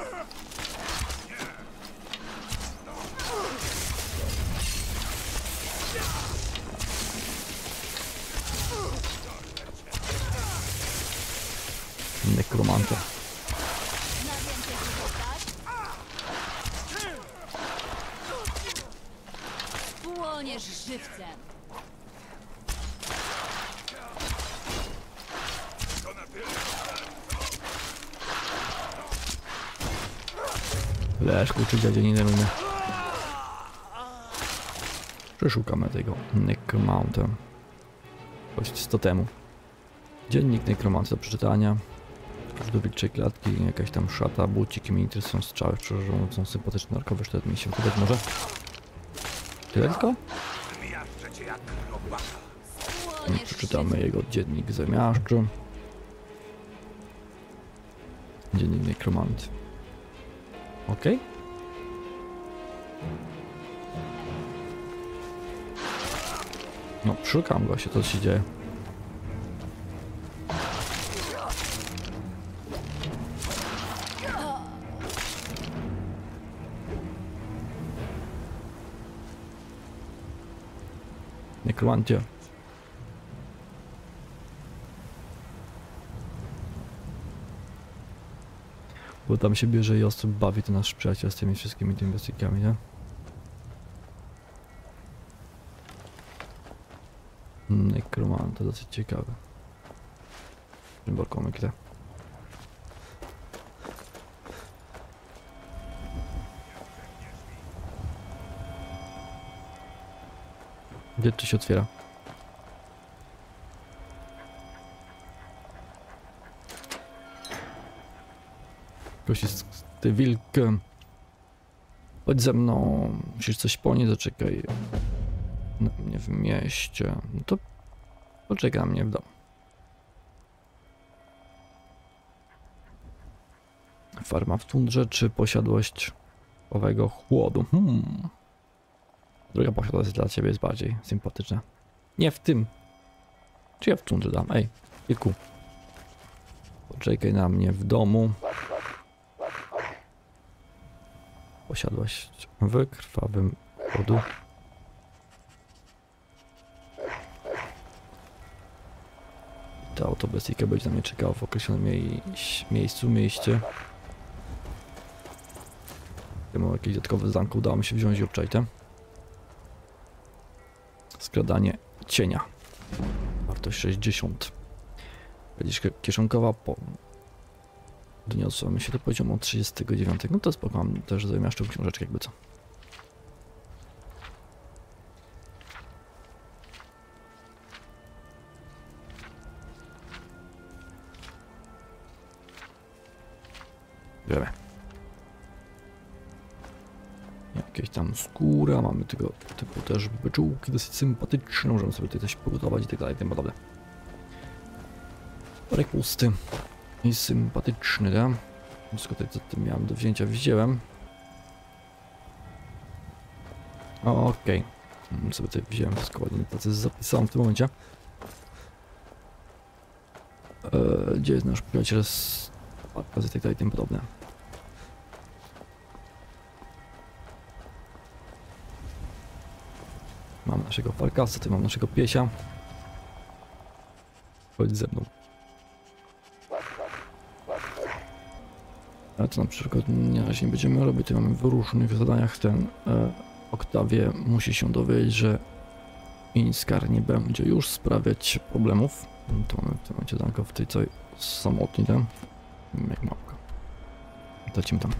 Nekromanta. Płoniesz żywcem. Leszku, czy dziadzie nie darujmy. Przeszukamy tego nekromanta. Choć sto temu. Dziennik nekromanta do przeczytania. Do wilczej klatki, jakaś tam szata, buciki, mnie interesują strzały, szczerze mówiąc, są sympatyczne narkowe, sztylet mi się wydać może. Tyle tylko? Przeczytamy jego dziennik zamiaszczy. Dziennik nekromanty. Ok. No, szukam go się, co się dzieje. Nekromancie. Bo tam się bierze i osób bawi to nasz przyjaciel z tymi wszystkimi tymi westykami, nie? Nekromant, to dosyć ciekawe. Balkonek, tak. Gdzie to się otwiera? Ktoś jest ty wilk. Chodź ze mną. Musisz coś ponieść, zaczekaj. Na mnie w mieście. No to poczekaj na mnie w domu. Farma w tundrze czy posiadłość owego chłodu? Hmm. Druga posiadłość dla ciebie jest bardziej sympatyczna. Nie w tym. Czy ja w tundrze dam? Ej, wilku. Poczekaj na mnie w domu. Posiadłość w krwawym chłodu. Ta oto bestyjka będzie na mnie czekała w określonym mie miejscu, mieście. Ja mam jakieś dodatkowe zanko, udało mi się wziąć i obczaić. Skradanie cienia. Wartość sześćdziesiąt. Będzie kieszonkowa po... Doniosłem się do poziomu trzydziestego dziewiątego. No to spoko, mam też zamiaszczą książeczkę jakby co. Bierę. Jakieś tam skóra, mamy tego typu też beczułki dosyć sympatyczne, możemy sobie tutaj coś pogotować i tak dalej, tym podobne. Worek pusty i sympatyczny, tak? Wszystko tutaj, co tym miałem do wzięcia, wziąłem. Okej. Okay. Sobie tutaj wziąłem wszystko ładnie, tacy zapisałem w tym momencie. Eee, gdzie jest nasz przyjaciel z Parkasa i tak dalej, tym podobne. Mam naszego Parkasa, tutaj mam naszego piesia. Chodź ze mną. Ale to na przykład na razie nie będziemy robić, tutaj mamy w różnych zadaniach ten e, Oktawie musi się dowiedzieć, że Inskar nie będzie już sprawiać problemów. To mamy w tym momencie Danko w tej całej samotni tam. Jak małka. Lecimy tam.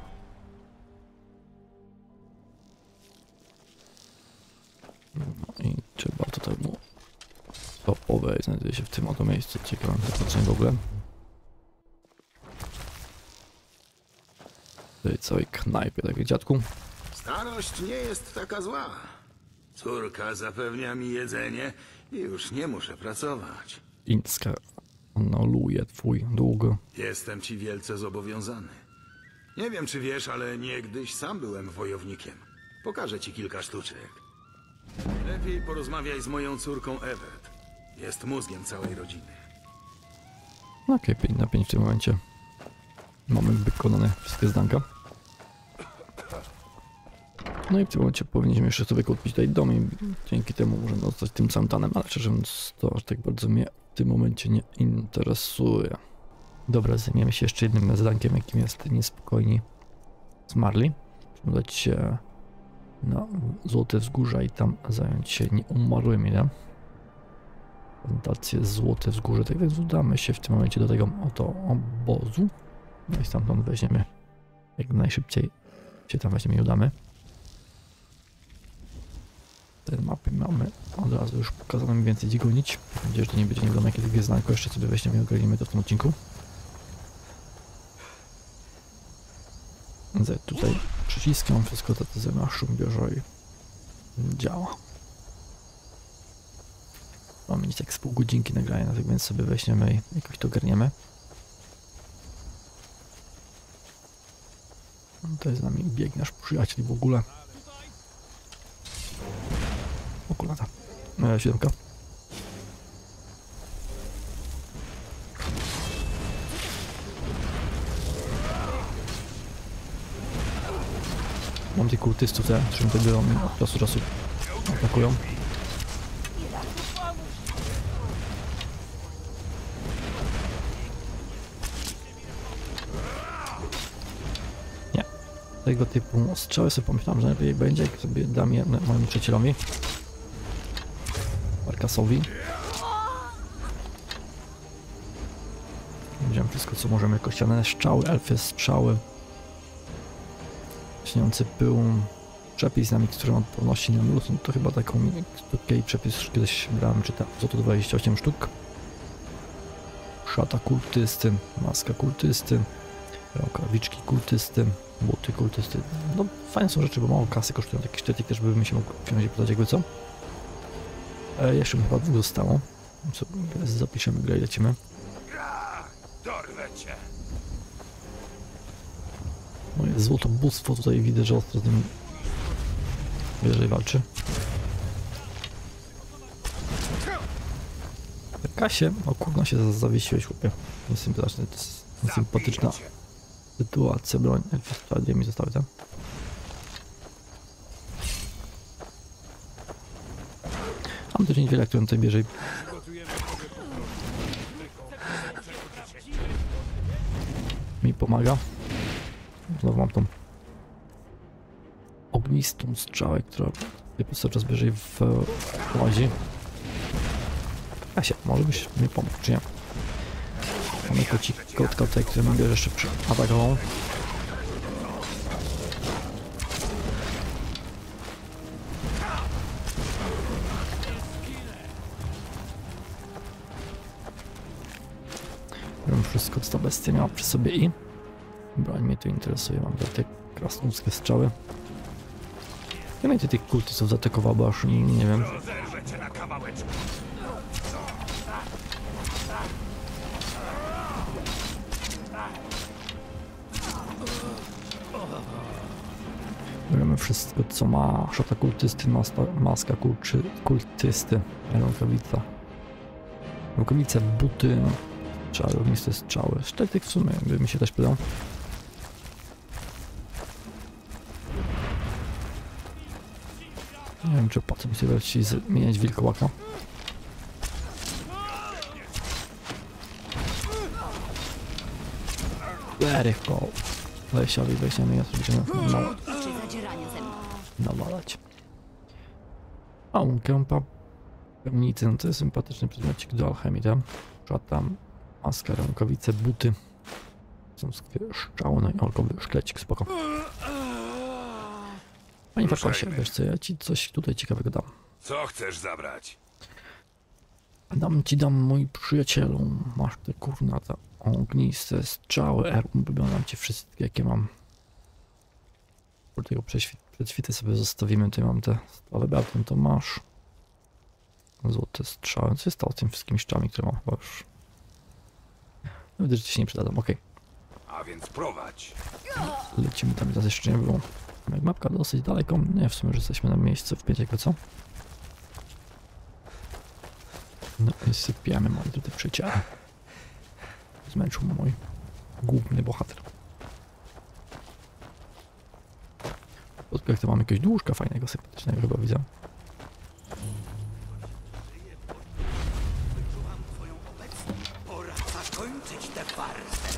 No i trzeba tutaj mu topowe znajduje się w tym oto miejscu. Ciekawe zakończenie w ogóle. W tej całej knajpie, tak jak dziadku. Starość nie jest taka zła. Córka zapewnia mi jedzenie i już nie muszę pracować. Inskar anuluje twój dług. Jestem ci wielce zobowiązany. Nie wiem, czy wiesz, ale niegdyś sam byłem wojownikiem. Pokażę ci kilka sztuczek. Lepiej porozmawiaj z moją córką Evert. Jest mózgiem całej rodziny. Okej, okay, pięć na pięć w tym momencie. Mamy wykonane wszystkie zdanka. No i w tym momencie powinniśmy jeszcze sobie kupić tutaj dom i dzięki temu możemy zostać tym samym tanem, ale szczerze mówiąc to aż tak bardzo mnie w tym momencie nie interesuje. Dobra, zajmiemy się jeszcze jednym zadankiem, jakim jest niespokojni zmarli. Musimy udać się na Złote Wzgórza i tam zająć się nieumarłymi, nie? Prezentację Złote Wzgórze, tak więc udamy się w tym momencie do tego oto obozu. No i stamtąd weźmiemy, jak najszybciej się tam weźmiemy i udamy. Te mapy mamy od razu już pokazane, mniej więcej gdzie gonić. Mam nadzieję, że to nie będzie niewiadome jakie gwiezdnanko, jeszcze sobie weźmiemy i ogarniemy to w tym odcinku. Z tutaj przyciskam, wszystko to ze na szum bierze i działa. Mamy nic jak z pół godzinki nagrania, tak więc sobie weźmiemy i jakoś to ogarniemy. To jest z nami biegnie nasz przyjaciel w ogóle. Okulata. E, siódemka. Mam tych kultystów, te, którzy tutaj biorą od czasu do czasu atakują. Nie. Tego typu strzały sobie pomyślałem, że lepiej będzie, jak sobie dam je mojemu przyjacielowi. Parkasowi. Wziąłem wszystko, co możemy, kościane strzały, elfy strzały. Śniący pył, przepis na miksturę odporności na mróz, no to chyba taką miksturkę i przepis kiedyś brałem, czy tam, co to dwadzieścia osiem sztuk. Szata kultysty, maska kultysty, rękawiczki kultysty, buty kultysty. No fajne są rzeczy, bo mało kasy kosztują, taki sztytik też by mi się mógł wziąć i podać jakby co. E, jeszcze mi chyba dwóch zostało, co zapiszemy grę i lecimy. Dorwę cię. Moje złotobóstwo tutaj widzę, że ostro z nim wyżej walczy. Kasie, o kurna się zawiesiłeś, chłopie. Niesympatyczna, to jest niesympatyczna sytuacja. Broń, elfy, dwie mi zostały tam. Mam też niewiele, którym tutaj bierze. Mi pomaga. Znowu mam tą ognistą strzałę, która cały czas bierze w łazi. Kasia, może byś mi pomógł, czy nie? Mamy kocik, kotka tutaj, który mnie bierze jeszcze przy atakował. Wiem wszystko, co ta bestia miała przy sobie i broń mnie to interesuje, mam te krasnoludzkie strzały. Ja mnie tych kultystów zaatakował, bo aż nie, nie wiem. Bierzemy wszystko, co ma szata kultysty, maska, maska kulczy, kultysty, rękawica. Rękawice, buty, strzały, ogniste strzały. Sztyk w sumie by mi się też przydał. Nie wiem, czy po co mi sobie wreszcie zmieniać wilkołaka. Lerychko. Lesiowi weźmiemy, ja sobie będziemy nawalać. nawalać. A kępa pełnicy, no to jest sympatyczny przedmiocik do alchemii, tak? Szata, maska, rękawice, buty. Są szczały, no i alkowy szklecik, spoko. Panie Farkasie, wiesz co, ja ci coś tutaj ciekawego dam. Co chcesz zabrać? Dam ci, dam, mój przyjacielu. Masz te kurna, te ogniste strzały, Erum, dam ci wszystkie, jakie mam. Po tego prześwity sobie zostawimy, tutaj mam te stały Bertem, to masz. Złote strzały, co jest stało z tymi wszystkimi szczami, które mam chyba już. No widzę, że ci się nie przydadzą, okej. A więc prowadź. Lecimy tam, teraz jeszcze nie było. Jak mapka dosyć daleko, nie, w sumie, że jesteśmy na miejscu w pięciego, co? No i sypiamy, moi tutaj przyjaciele. Zmęczył mój główny bohater. Jak to mam jakiegoś dłużka fajnego, sympatycznego chyba widzę. Pora zakończyć tę farsę.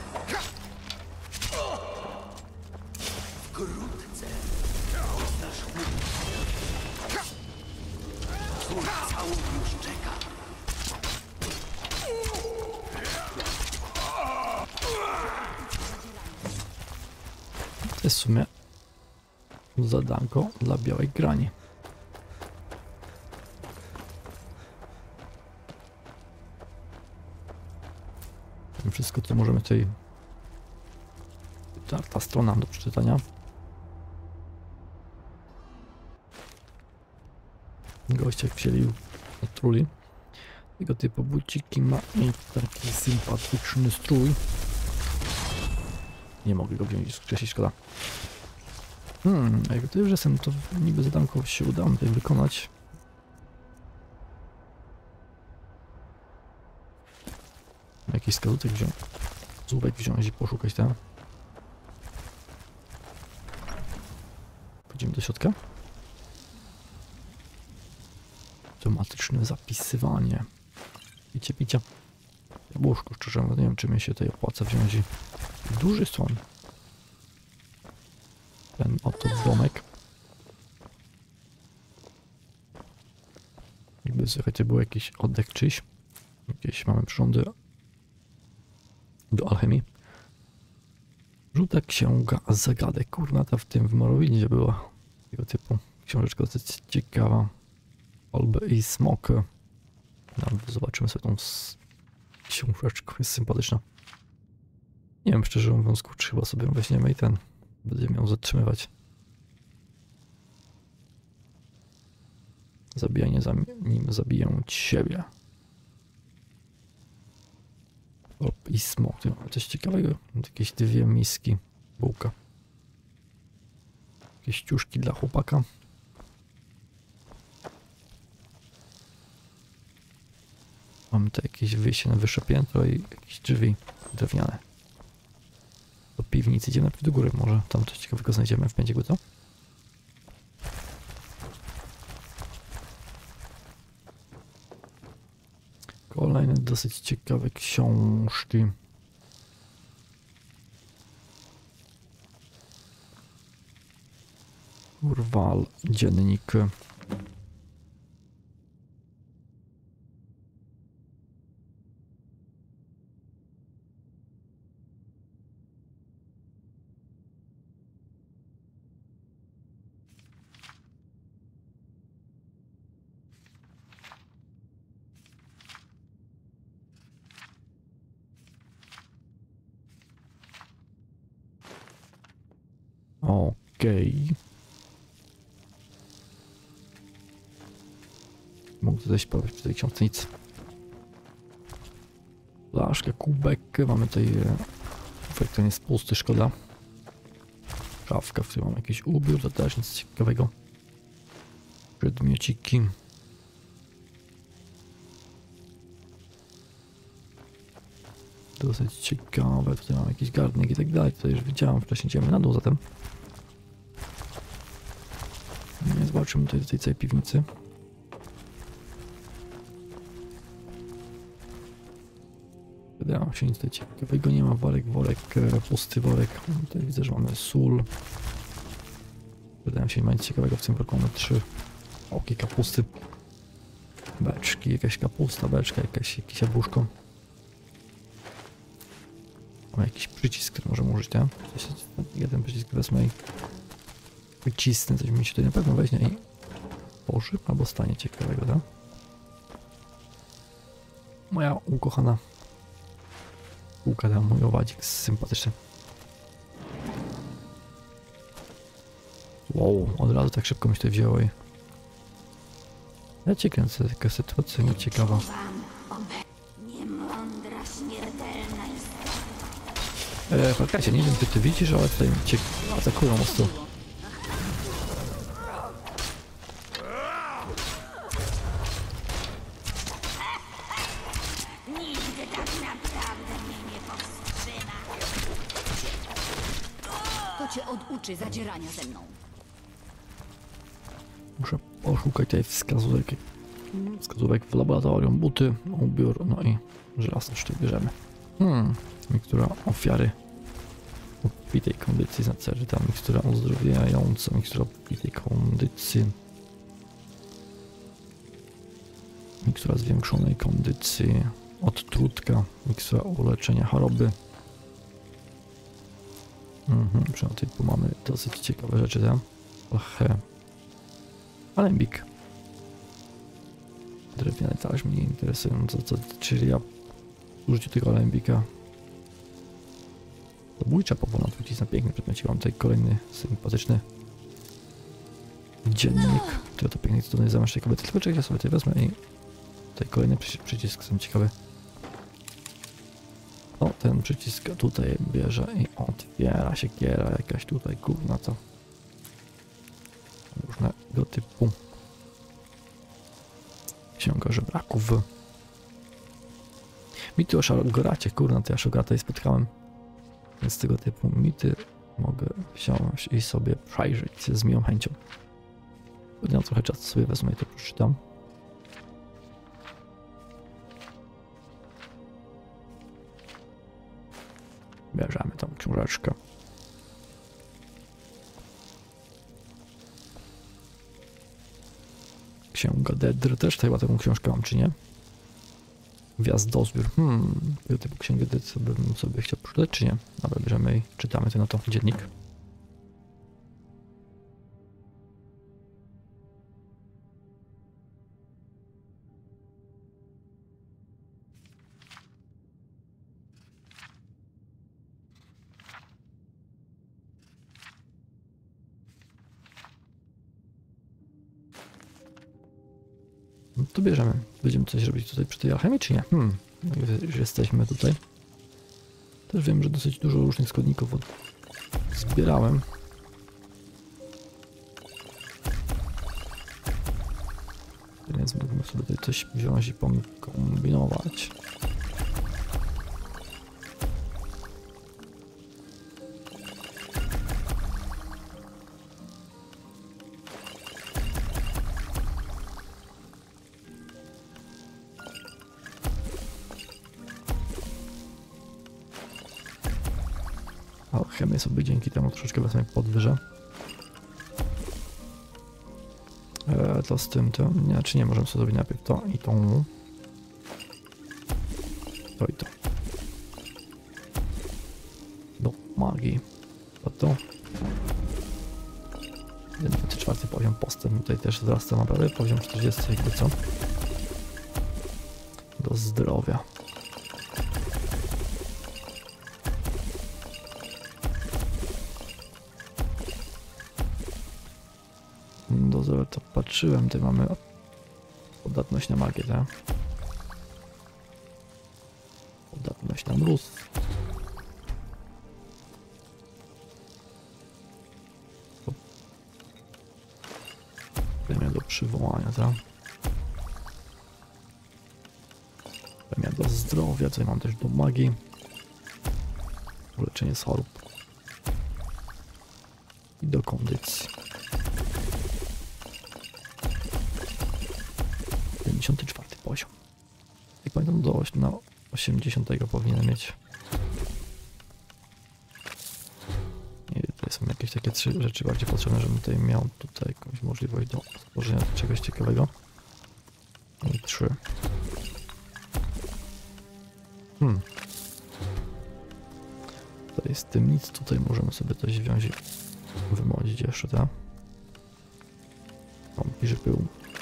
Wkrótce poznasz mój. Twój całun już czeka. To jest w sumie zadanko dla białej grani. Wszystko, co możemy tutaj... Ta, ta strona do przeczytania. Gościa wzięli, otruli. Tego typu buciki ma i taki sympatyczny strój. Nie mogę go wziąć, skrzesić, szkoda. Hmm, a jak to już jestem, to niby zadanko się uda mi tutaj wykonać. Jakiś skazutek wziąć, złówek wziąć i poszukać tam. Wchodzimy do środka. Automatyczne zapisywanie. Picie, picia. Jabłuszko, szczerze mówiąc, nie wiem, czy mi się tutaj opłaca wziąć i duży słoń. Ten oto domek. Jakby słuchajcie, był jakiś oddech czyś. Jakieś mamy przyrządy do alchemii. Żółta księga zagadek. Kurna, ta w tym w Morrowindzie była tego typu książeczka dosyć ciekawa. Olby i smok. Nawet zobaczymy sobie tą książeczkę, jest sympatyczna. Nie wiem, szczerze mówiąc, kurczę, chyba sobie weźmiemy i ten będzie miał zatrzymywać. Zabijanie zanim zabiję siebie. Olb i smok. Tu mamy coś ciekawego. Jakieś dwie miski. Bułka. Jakieś ciuszki dla chłopaka. Mamy tu jakieś wyjście na wyższe piętro i jakieś drzwi drewniane. Do piwnicy idziemy do góry, może tam coś ciekawego znajdziemy w pięciu, co? Kolejne dosyć ciekawe książki. Urwal, dziennik. Okej. Mógł tutaj sprawdzić przy tej książce nic. Flaszkę, kubek. Mamy tutaj... Efekt ten jest pusty, szkoda. Szafka, w której mam jakiś ubiór, to też nic ciekawego. Przedmiociki. Dosyć ciekawe, tutaj mam jakiś garnek i tak dalej, tutaj już widziałem wcześniej, idziemy na dół zatem. Nie zobaczymy tutaj do tej całej piwnicy. Wydaje mi się, nic tutaj ciekawego nie ma, worek, worek, pusty worek, tutaj widzę, że mamy sól. Wydaje mi się, nie ma nic ciekawego w tym worku, mamy trzy oki kapusty. Beczki, jakaś kapusta, beczka, jakaś, jakieś jabłuszko. Mamy jakiś przycisk, który możemy użyć, tak? Jeden przycisk wezmę i wycisnę, coś mi się tutaj na pewno weźmie i poży, albo stanie ciekawego, tak? Moja ukochana półka, tam mój owadzik sympatyczny. Wow, od razu tak szybko mi się tutaj wzięło i... Ja cię kręcę, taka sytuacja nieciekawa. Niemądra, śmiertelna Eee, Farkacie, nie wiem czy ty widzisz, ale tutaj cię atakują mocno. Nigdy tak naprawdę mnie nie powstrzyma. To cię oduczy zadzierania ze mną. Muszę poszukać tutaj wskazówek, wskazówek w laboratorium, buty, ubiór, no i żelazne sztuki bierzemy. Hmm, mikstura ofiary obfitej kondycji, znaczy, że tam mikstura uzdrowiająca, mikstura obfitej kondycji, mikstura zwiększonej kondycji, odtrutka, mikstura uleczenia choroby. Mhm, przynajmniej tu mamy dosyć ciekawe rzeczy tam. Ach, alembik. Drewniany talerz mnie interesująco, co, czyli ja użyciu tego alembika. Zabójcza powolna trucizna, piękny przedmiot. Mam tutaj kolejny sympatyczny dziennik, który to pięknie cudownie zamiast tej kobiety. Tylko czekaj, ja sobie tutaj wezmę i tutaj kolejny przy, przycisk, jestem ciekawy. O, ten przycisk tutaj bierze i otwiera się giera jakaś tutaj gówna, co różnego typu księga żebraków. Mity o Szagoracie, kurna, to ja Szagora tutaj spotkałem. Więc tego typu mity mogę wziąć i sobie przejrzeć z miłą chęcią. Będę miał trochę czasu, sobie wezmę i to przeczytam. Bierzemy tą książeczkę. Księga Dedr, też chyba taką książkę mam, czy nie? Gwiazdozbiór. Hmm, tego typu księgę Dedr bym sobie chciał przeczytać, czy nie? Dobra, bierzemy i czytamy ten oto dziennik. No to bierzemy. Będziemy coś robić tutaj przy tej alchemii, czy nie? Hmm, już jesteśmy tutaj. Też wiem, że dosyć dużo różnych składników od... zbierałem. Więc mógłbym sobie tutaj coś wziąć i kombinować. Chemię sobie dzięki temu troszeczkę wezmę podwyżę. Eee, to z tym, to nie, czy nie możemy sobie zrobić najpierw to i tą. To i to. Do magii. To to. dwudziesty czwarty poziom postęp. Tutaj też wzrasta naprawdę. Poziom czterdziesty jakby co. Do zdrowia. Dozory to patrzyłem, tutaj mamy podatność na magię, tak? Podatność na mróz. Premia do przywołania, tak? Premia do zdrowia, tutaj mam też do magii. Uleczenie z chorób. I do kondycji. pięćdziesiąty czwarty poziom. Jak pamiętam, do na osiemdziesiątego powinien mieć. Nie wiem, tutaj są jakieś takie trzy rzeczy bardziej potrzebne, żebym tutaj miał tutaj jakąś możliwość do stworzenia czegoś ciekawego. I trzy. Hmm. Tutaj z tym nic, tutaj możemy sobie coś wziąć i wymodzić jeszcze, tak? Wątpi, że był.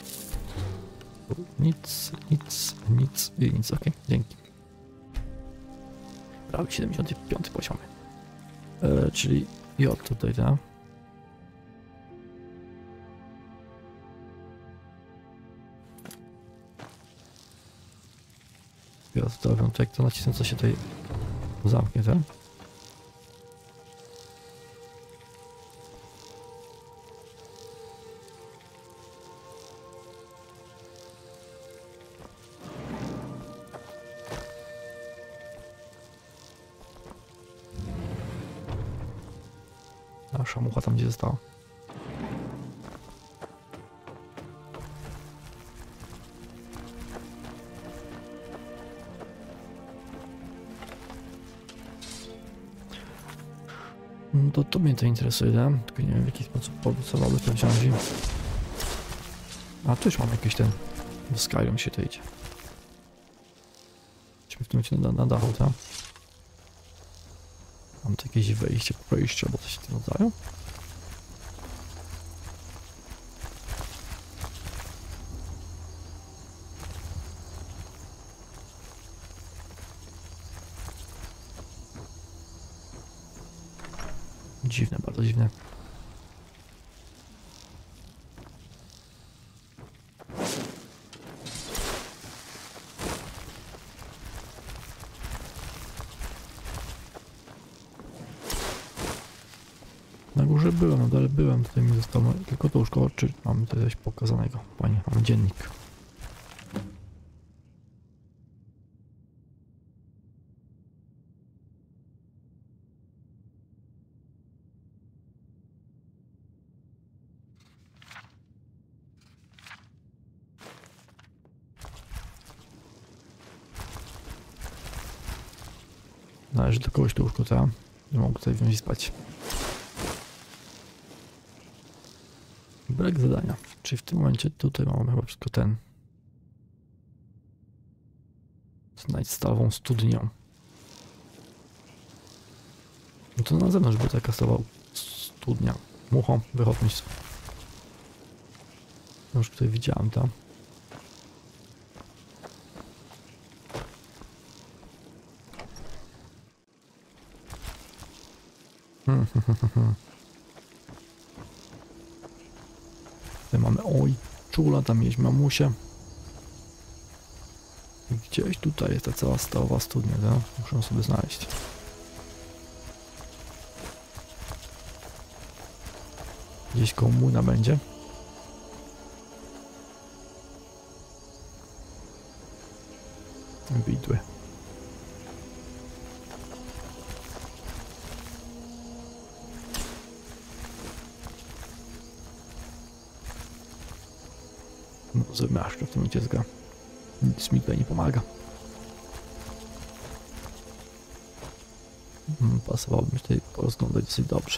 Nic, nic, nic i nic, ok, dzięki. Prawie siedemdziesiąty piąty poziom. E, czyli J tutaj, tak? Ja zostawiam to, jak to nacisnę, co się tutaj zamknie, tak? Nasza mucha tam, gdzie została. No to, to mnie to interesuje, nie? Tylko nie wiem, w jaki sposób powstawały te wziążki. A tu już mam jakiś ten... Do Skyrim się to idzie. Idźmy w tym momencie na, na dachu, tak? Mam tu jakieś wejście, przejście, albo coś w tym rodzaju. Dziwne, bardzo dziwne. Na górze byłem, no dalej byłem, tutaj mi zostało tylko to łóżko, czy mamy tutaj coś pokazanego? Panie, mam dziennik. Należy do kogoś to łóżko, tak? Nie mogę tutaj wziąć i spać. Brak zadania. Czyli w tym momencie tutaj mamy chyba wszystko ten. Znajdź stalową studnię. No to na zewnątrz by taka stała studnia. Muchą, wychodnictwo. Już tutaj widziałem tam. Hmm, hmm, hmm, hmm. Tutaj mamy, oj, czula, tam mieć mamusię. I gdzieś tutaj jest ta cała stalowa studnia, tak? Muszę sobie znaleźć. Gdzieś koło młyna będzie. Widły. No, zamiaszczę w tym momencie zga. Nic mi tutaj nie pomaga. Hmm, pasowałoby mi tutaj porozglądać dosyć dobrze.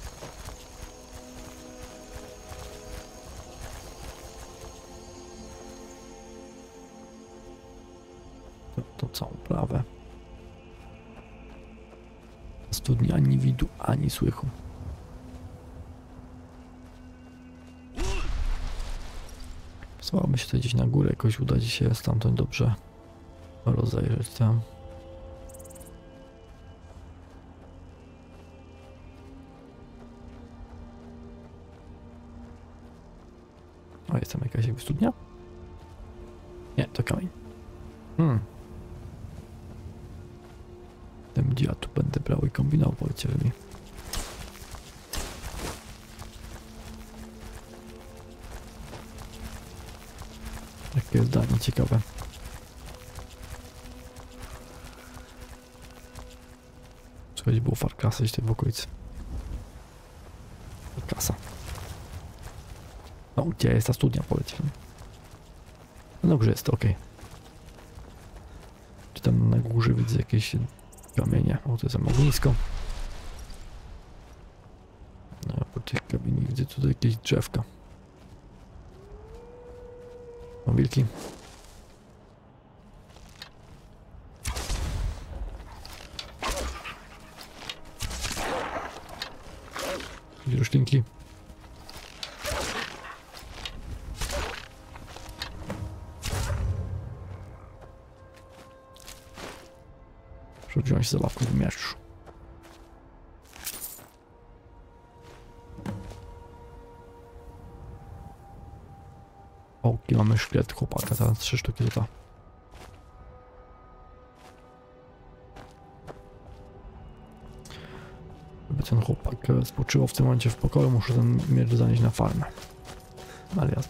To, to całą prawę. Studni ani widu, ani słychu. Pasowałoby się tutaj gdzieś na górę, jakoś uda się stamtąd dobrze rozejrzeć tam. O, jest tam jakaś jakby studnia? Nie, to kamień. Hmm. Tym gdzie ja tu będę brał i kombinował, powiedzcie mi. Jakie zdanie ciekawe. Słychać było Farkasa gdzieś tutaj w okolicy. Farkasa. No, gdzie jest ta studnia, powiedzmy. No dobrze jest, okej. Okay. Czy tam na górze widzę jakieś kamienie? O, to jest ognisko. No, po tych kamieniach widzę tutaj jakieś drzewka. O, wilki. Roślinki. Muszę wziąć zabawkę w miecz. O, i mamy szkielet chłopaka, teraz trzy sztuki złota. Żeby ten chłopak spoczywał w tym momencie w pokoju, muszę ten miecz zanieść na farmę. Ale jasne.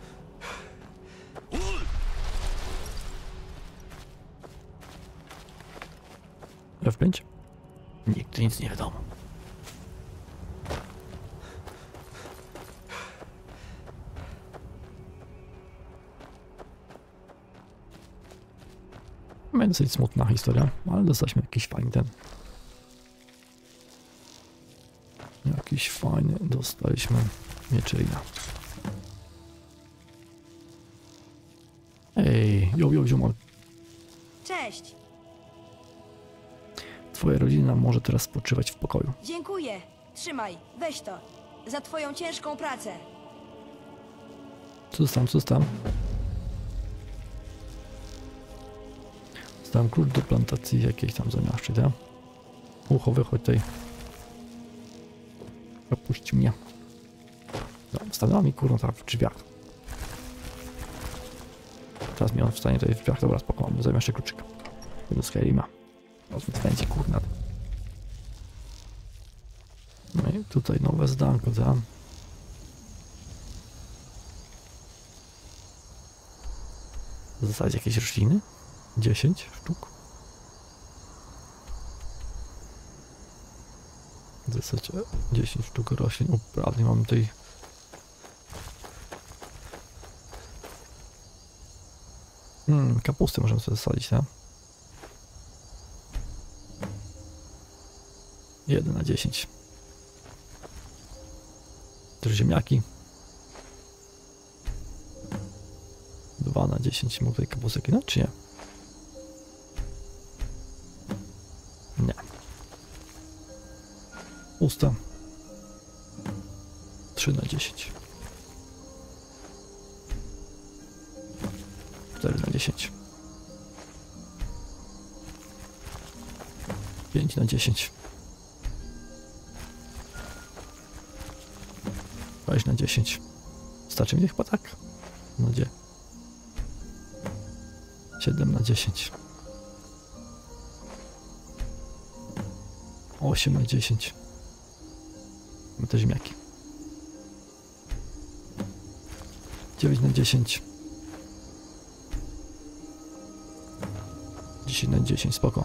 F pięć? Nigdy nic nie wiadomo. Mamy dosyć smutna historia, ale dostaliśmy jakiś fajny ten. Jakiś fajny dostaliśmy mieczerina. Ej, jo, jo, ziomal. Cześć. Twoja rodzina może teraz spoczywać w pokoju. Dziękuję. Trzymaj, weź to. Za twoją ciężką pracę. Co dostałem, co dostałem? Dostałem klucz do plantacji jakiejś tam zamiaszczy, tak? Ucho, wychodź tutaj. Opuść mnie. No, stanęła mi kurno tak w drzwiach. Teraz mi on wstanie tutaj w drzwiach, dobra, spokojnie, zamiaszczę kluczyk. Do Skyrima. Rozmyślęcie, kurna. No i tutaj nowe zdanko, tak? W zasadzie jakieś rośliny? dziesięć sztuk. W zasadzie dziesięć sztuk roślin uprawnie mamy tutaj. Hmm, kapustę możemy sobie zasadzić, tak? jeden na dziesięć. Też ziemniaki. dwa na dziesięć. Mógł tutaj kapustę kinąć, czy nie? Nie. Usta. trzy na dziesięć. cztery na dziesięć. pięć na dziesięć. sześć na dziesięć. Starczy mi chyba tak? No gdzie? siedem na dziesięć. osiem na dziesięć. Mamy te ziemniaki. dziewięć na dziesięć. dziesięć na dziesięć, spoko.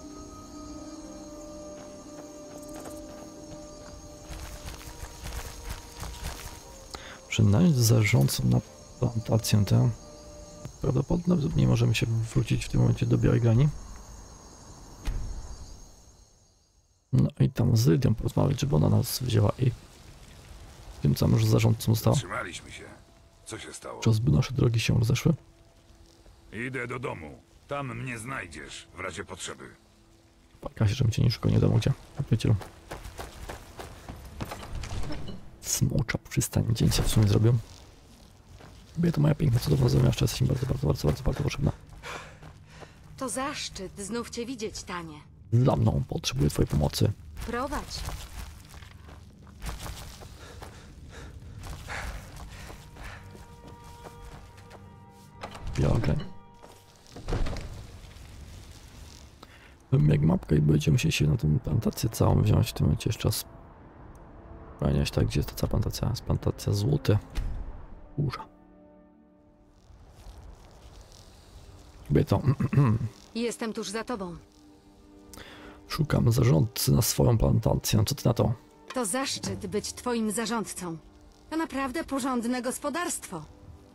Przynajmniej zarządcą na plantację tę. Prawdopodobnie możemy się wrócić w tym momencie do Białej Grani. No i tam z Lydią porozmawiać, żeby ona nas wzięła i tym samym, że zarządcą została. Trzymaliśmy się. Co się stało? Czy nasze drogi się rozeszły? Idę do domu. Tam mnie znajdziesz, w razie potrzeby. Kasie, żebym cię nie szukał, nie wiadomo gdzie. Przyjacielu. Smocza przystań, dzień się w sumie zrobił. Lubię to moja piękna, cudowna zamiaszcza, jesteś mi bardzo, bardzo, bardzo, bardzo, bardzo potrzebna. To zaszczyt znów cię widzieć, Tanie. Za mną, potrzebuję twojej pomocy. Prowadź. Biała Grań. Jak mapkę i będziemy musieli się na tę plantację całą wziąć, w tym momencie jeszcze czas. Pamiętać tak, gdzie jest ta cała plantacja? Jest plantacja złote. Burza. Kobieto. Jestem tuż za tobą. Szukam zarządcy na swoją plantację. Co ty na to? To zaszczyt być twoim zarządcą. To naprawdę porządne gospodarstwo.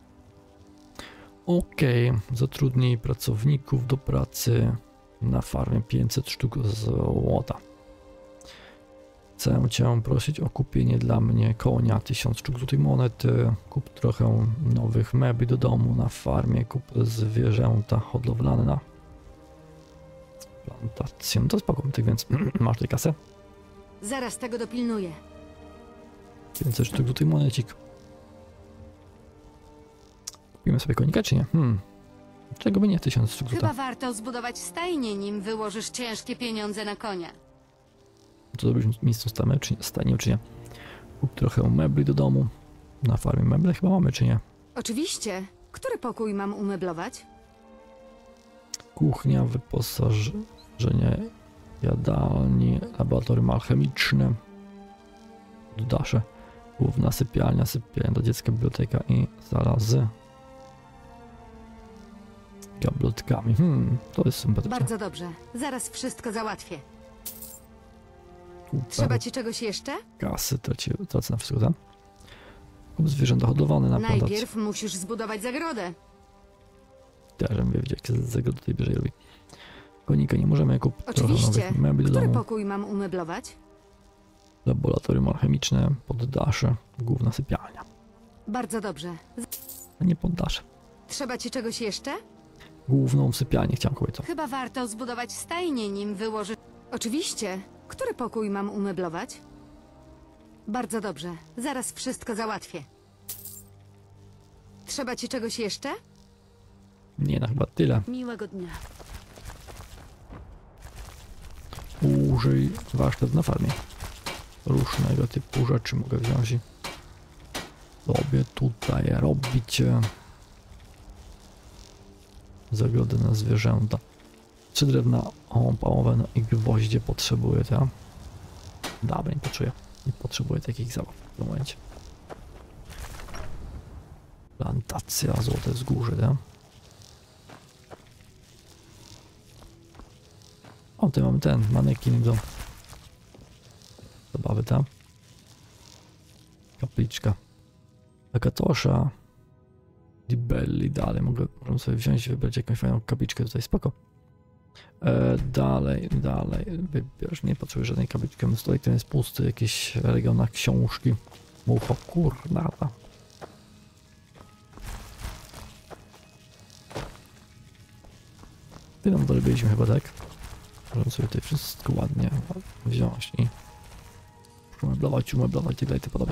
Okej, okay. Zatrudnij pracowników do pracy na farmie. pięćset sztuk złota. Chcę cię prosić o kupienie dla mnie konia, tysiąc sztuk złotej monety. Kup trochę nowych mebli do domu na farmie. Kup zwierzęta hodowlane na plantację. No to spoko, tak więc masz tutaj kasę? Zaraz tego dopilnuję. pięćset sztuk złotej monecik. Kupimy sobie konika, czy nie? Hmm. Czego by nie? tysiąc sztuk złota. Chyba warto zbudować stajnię, nim wyłożysz ciężkie pieniądze na konia. Co zrobić miejscu stajnię, czy nie? Stajnię, czy nie? Kup trochę mebli do domu. Na farmie meble chyba mamy, czy nie? Oczywiście. Który pokój mam umeblować? Kuchnia, wyposażenie, jadalni, laboratorium alchemiczne, dodasze, główna sypialnia, sypialnia dla dziecka, biblioteka i sala z gablotkami. Hmm, to jest sympatyczne. Bardzo dobrze. Zaraz wszystko załatwię. Super. Trzeba ci czegoś jeszcze? Kasy, traci, tracę na wszystko tam. Kup zwierzęta hodowlane na plantację. Najpierw musisz zbudować zagrodę. Też bym wiedział, jak zagrodę tej bierze robi. Konika nie możemy kupić. Oczywiście. Mebli do Który domu. pokój mam umeblować? Laboratorium alchemiczne, poddasze, główna sypialnia. Bardzo dobrze. A nie poddasze. Trzeba ci czegoś jeszcze? Główną sypialnię chciałem kobietą. Chyba warto zbudować stajnię, nim wyłożysz... Oczywiście. Który pokój mam umeblować? Bardzo dobrze. Zaraz wszystko załatwię. Trzeba ci czegoś jeszcze? Nie, no chyba tyle. Miłego dnia. Użyj warsztat na farmie. Różnego typu rzeczy mogę wziąć i sobie tutaj robić. Zagrodę na zwierzęta. Trzy drewna opałowe i gwoździe potrzebuję, tak? Dobra, nie potrzebuję. Nie potrzebuję takich zabaw w tym momencie. Plantacja, złote wzgórze, tak? O, tutaj mamy ten manekin do zabawy, tam. Kapliczka. Akatosza. Dibelli, dalej. Mogę, możemy sobie wziąć i wybrać jakąś fajną kapliczkę tutaj, spoko. E, dalej, dalej. Wybierz, nie potrzebuję żadnej kapliczki. Stoi, ten jest pusty, jakiś region na książki. Mucho, kurnata. Ty nam dorobiliśmy chyba, tak? Możemy sobie tutaj wszystko ładnie wziąć i umeblować, umeblować i tak dalej, podobnie.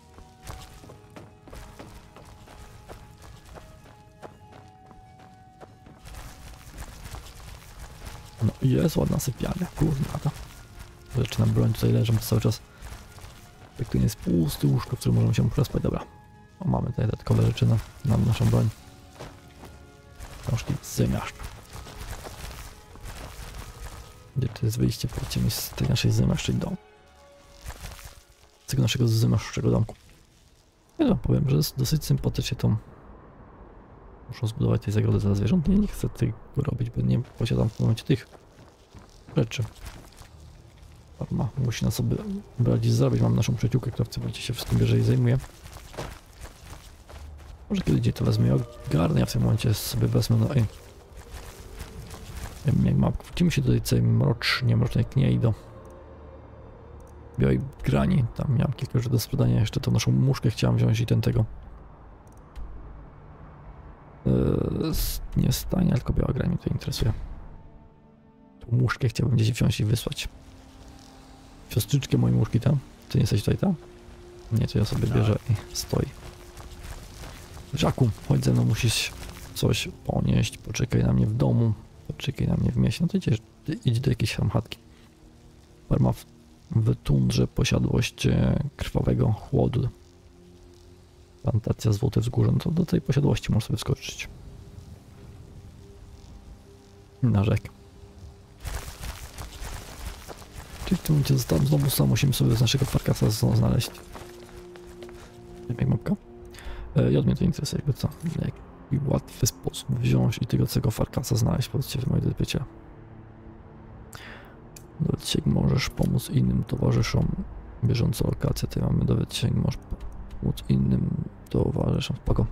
No i jest ładna sypialnia, kurnata. Rzeczy na broń tutaj leżą cały czas. Jak tu nie jest pusty łóżko, w którym możemy się przespać, dobra. O, mamy tutaj dodatkowe rzeczy na, na naszą broń. Książki z zemiaszcz. Gdzie to jest wyjście, powiedzcie mi, z tej naszej zemiaszczej domu. Z tego naszego zemiaszczego domku. Ja wam powiem, że jest dosyć sympatycznie tą... Muszę zbudować tej zagrody dla zwierząt. Nie, nie chcę tego robić, bo nie posiadam w tym momencie tych rzeczy. Farma musi na sobie brać i zrobić. Mam naszą przyjaciółkę, która w tym momencie się wszystkim bierze i zajmuje. Może kiedy dzień to wezmę i ogarnę, ja w tym momencie sobie wezmę, no i... Jak mam, wrócimy się do tej całej mrocznie, mrocznej kniei do białej grani. Tam miałem kilka rzeczy do sprzedania, jeszcze tą naszą muszkę chciałem wziąć i ten tego. Yy, nie stania, tylko biała grani mnie to interesuje. Tą muszkę chciałbym gdzieś wziąć i wysłać. Siostrzyczkę mojej muszki tam. Ty nie jesteś tutaj tam? Nie, to ja sobie bierze i stoi. Żaku, chodź ze mną, musisz coś ponieść, poczekaj na mnie w domu. Poczekaj na mnie w mieście, no to idziesz, ty idź do jakiejś tam chatki. Farma w, w tundrze, posiadłość krwawego chłodu. Plantacja złote wzgórze, no to do tej posiadłości możesz sobie wskoczyć. Na rzekę. Czyli w tym momencie zostałem znowu sam, musimy sobie z naszego farkasa znaleźć. Jak mapka? E, ja mnie to interesuje, jakby co? Jak i łatwy sposób wziąć i tego całego farkasa znaleźć, powiedzcie w mojej dobycie. Dowiedz się, jak możesz pomóc innym towarzyszom. Bieżąca lokacja, tutaj mamy dowiedz się, jak możesz pomóc innym towarzyszom. Spoko.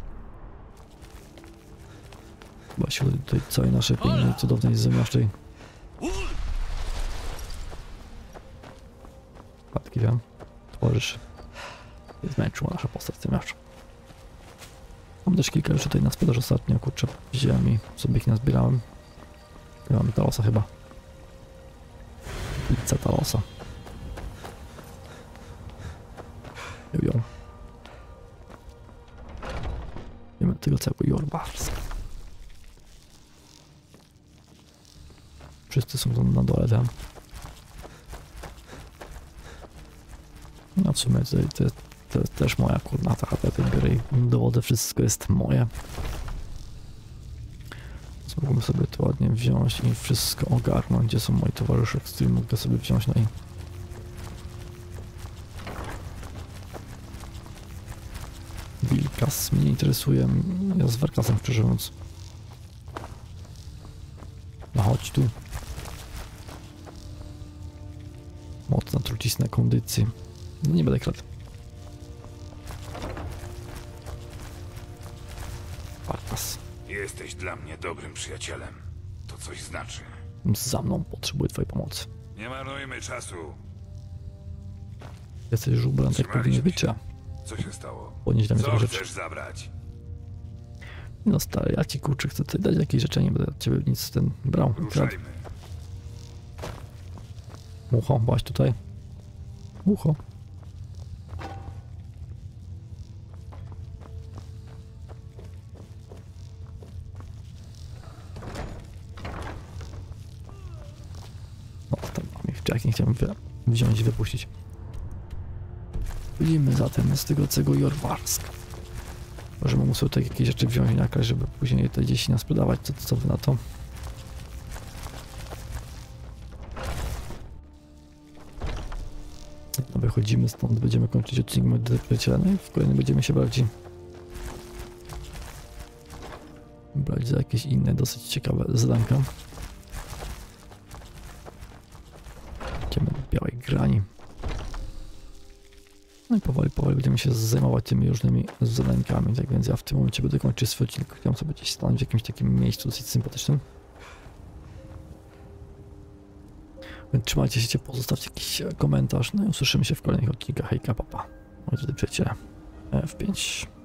Chyba się tutaj całej naszej pięknej, cudownej zemiaszczej. Patki wiem. Towarzyszy. Zmęczyła nasza postać zemiaszcza. Mam też kilka rzeczy tutaj na sprzedaż ostatnio, kurczę, wziąłem i sobie ich nazbierałem. Mamy Talosa chyba. Pizza Talosa. Jo, jo. Wiemy tego całego Jorwarska. Wszyscy są tam na dole tam. No w sumie to, to, jest, to jest też moja kurna ta chata tej gry. Dowody, wszystko jest moje. Więc mógłbym sobie to ładnie wziąć i wszystko ogarnąć, gdzie są moi towarzysze, z którymi mogę sobie wziąć, no i Wilkas mnie nie interesuje, ja z Warkasem szczerze mówiąc. No chodź tu. Mocna trucizna kondycji. No nie będę kradł. Warkas. Jesteś dla mnie dobrym przyjacielem. To coś znaczy. Za mną potrzebuję twojej pomocy. Nie marnujmy czasu. Jesteś żubrem, tak powinien być, a Co się stało? ponieść dla mnie Co trochę chcesz rzeczy. zabrać? No stary, ja ci kurczę chcę tutaj dać jakieś rzeczy, nie będę od ciebie nic ten brał. Ruszajmy. Mucho, właśnie tutaj. Mucho. No, tam mam ich jak nie chciałem wziąć i wypuścić. Wyjdziemy zatem z tego całego Jorwarsk. Możemy mu sobie tutaj jakieś rzeczy wziąć na kraj, żeby później te gdzieś nas sprzedawać. Co, co wy na to? No wychodzimy stąd, będziemy kończyć odcinek Młodych Przyjaciela, no i w kolejnym będziemy się bardziej brać za jakieś inne, dosyć ciekawe zadanka. Idziemy do Białej Grani. No i powoli, powoli będziemy się zajmować tymi różnymi zadankami, tak więc ja w tym momencie będę kończyć swój odcinek. Chciałem sobie gdzieś stanąć w jakimś takim miejscu dosyć sympatycznym. Więc trzymajcie się ciepło, zostawcie jakiś komentarz, no i usłyszymy się w kolejnych odcinkach. Hejka, papa. Moi drodzy przyjaciele, F pięć.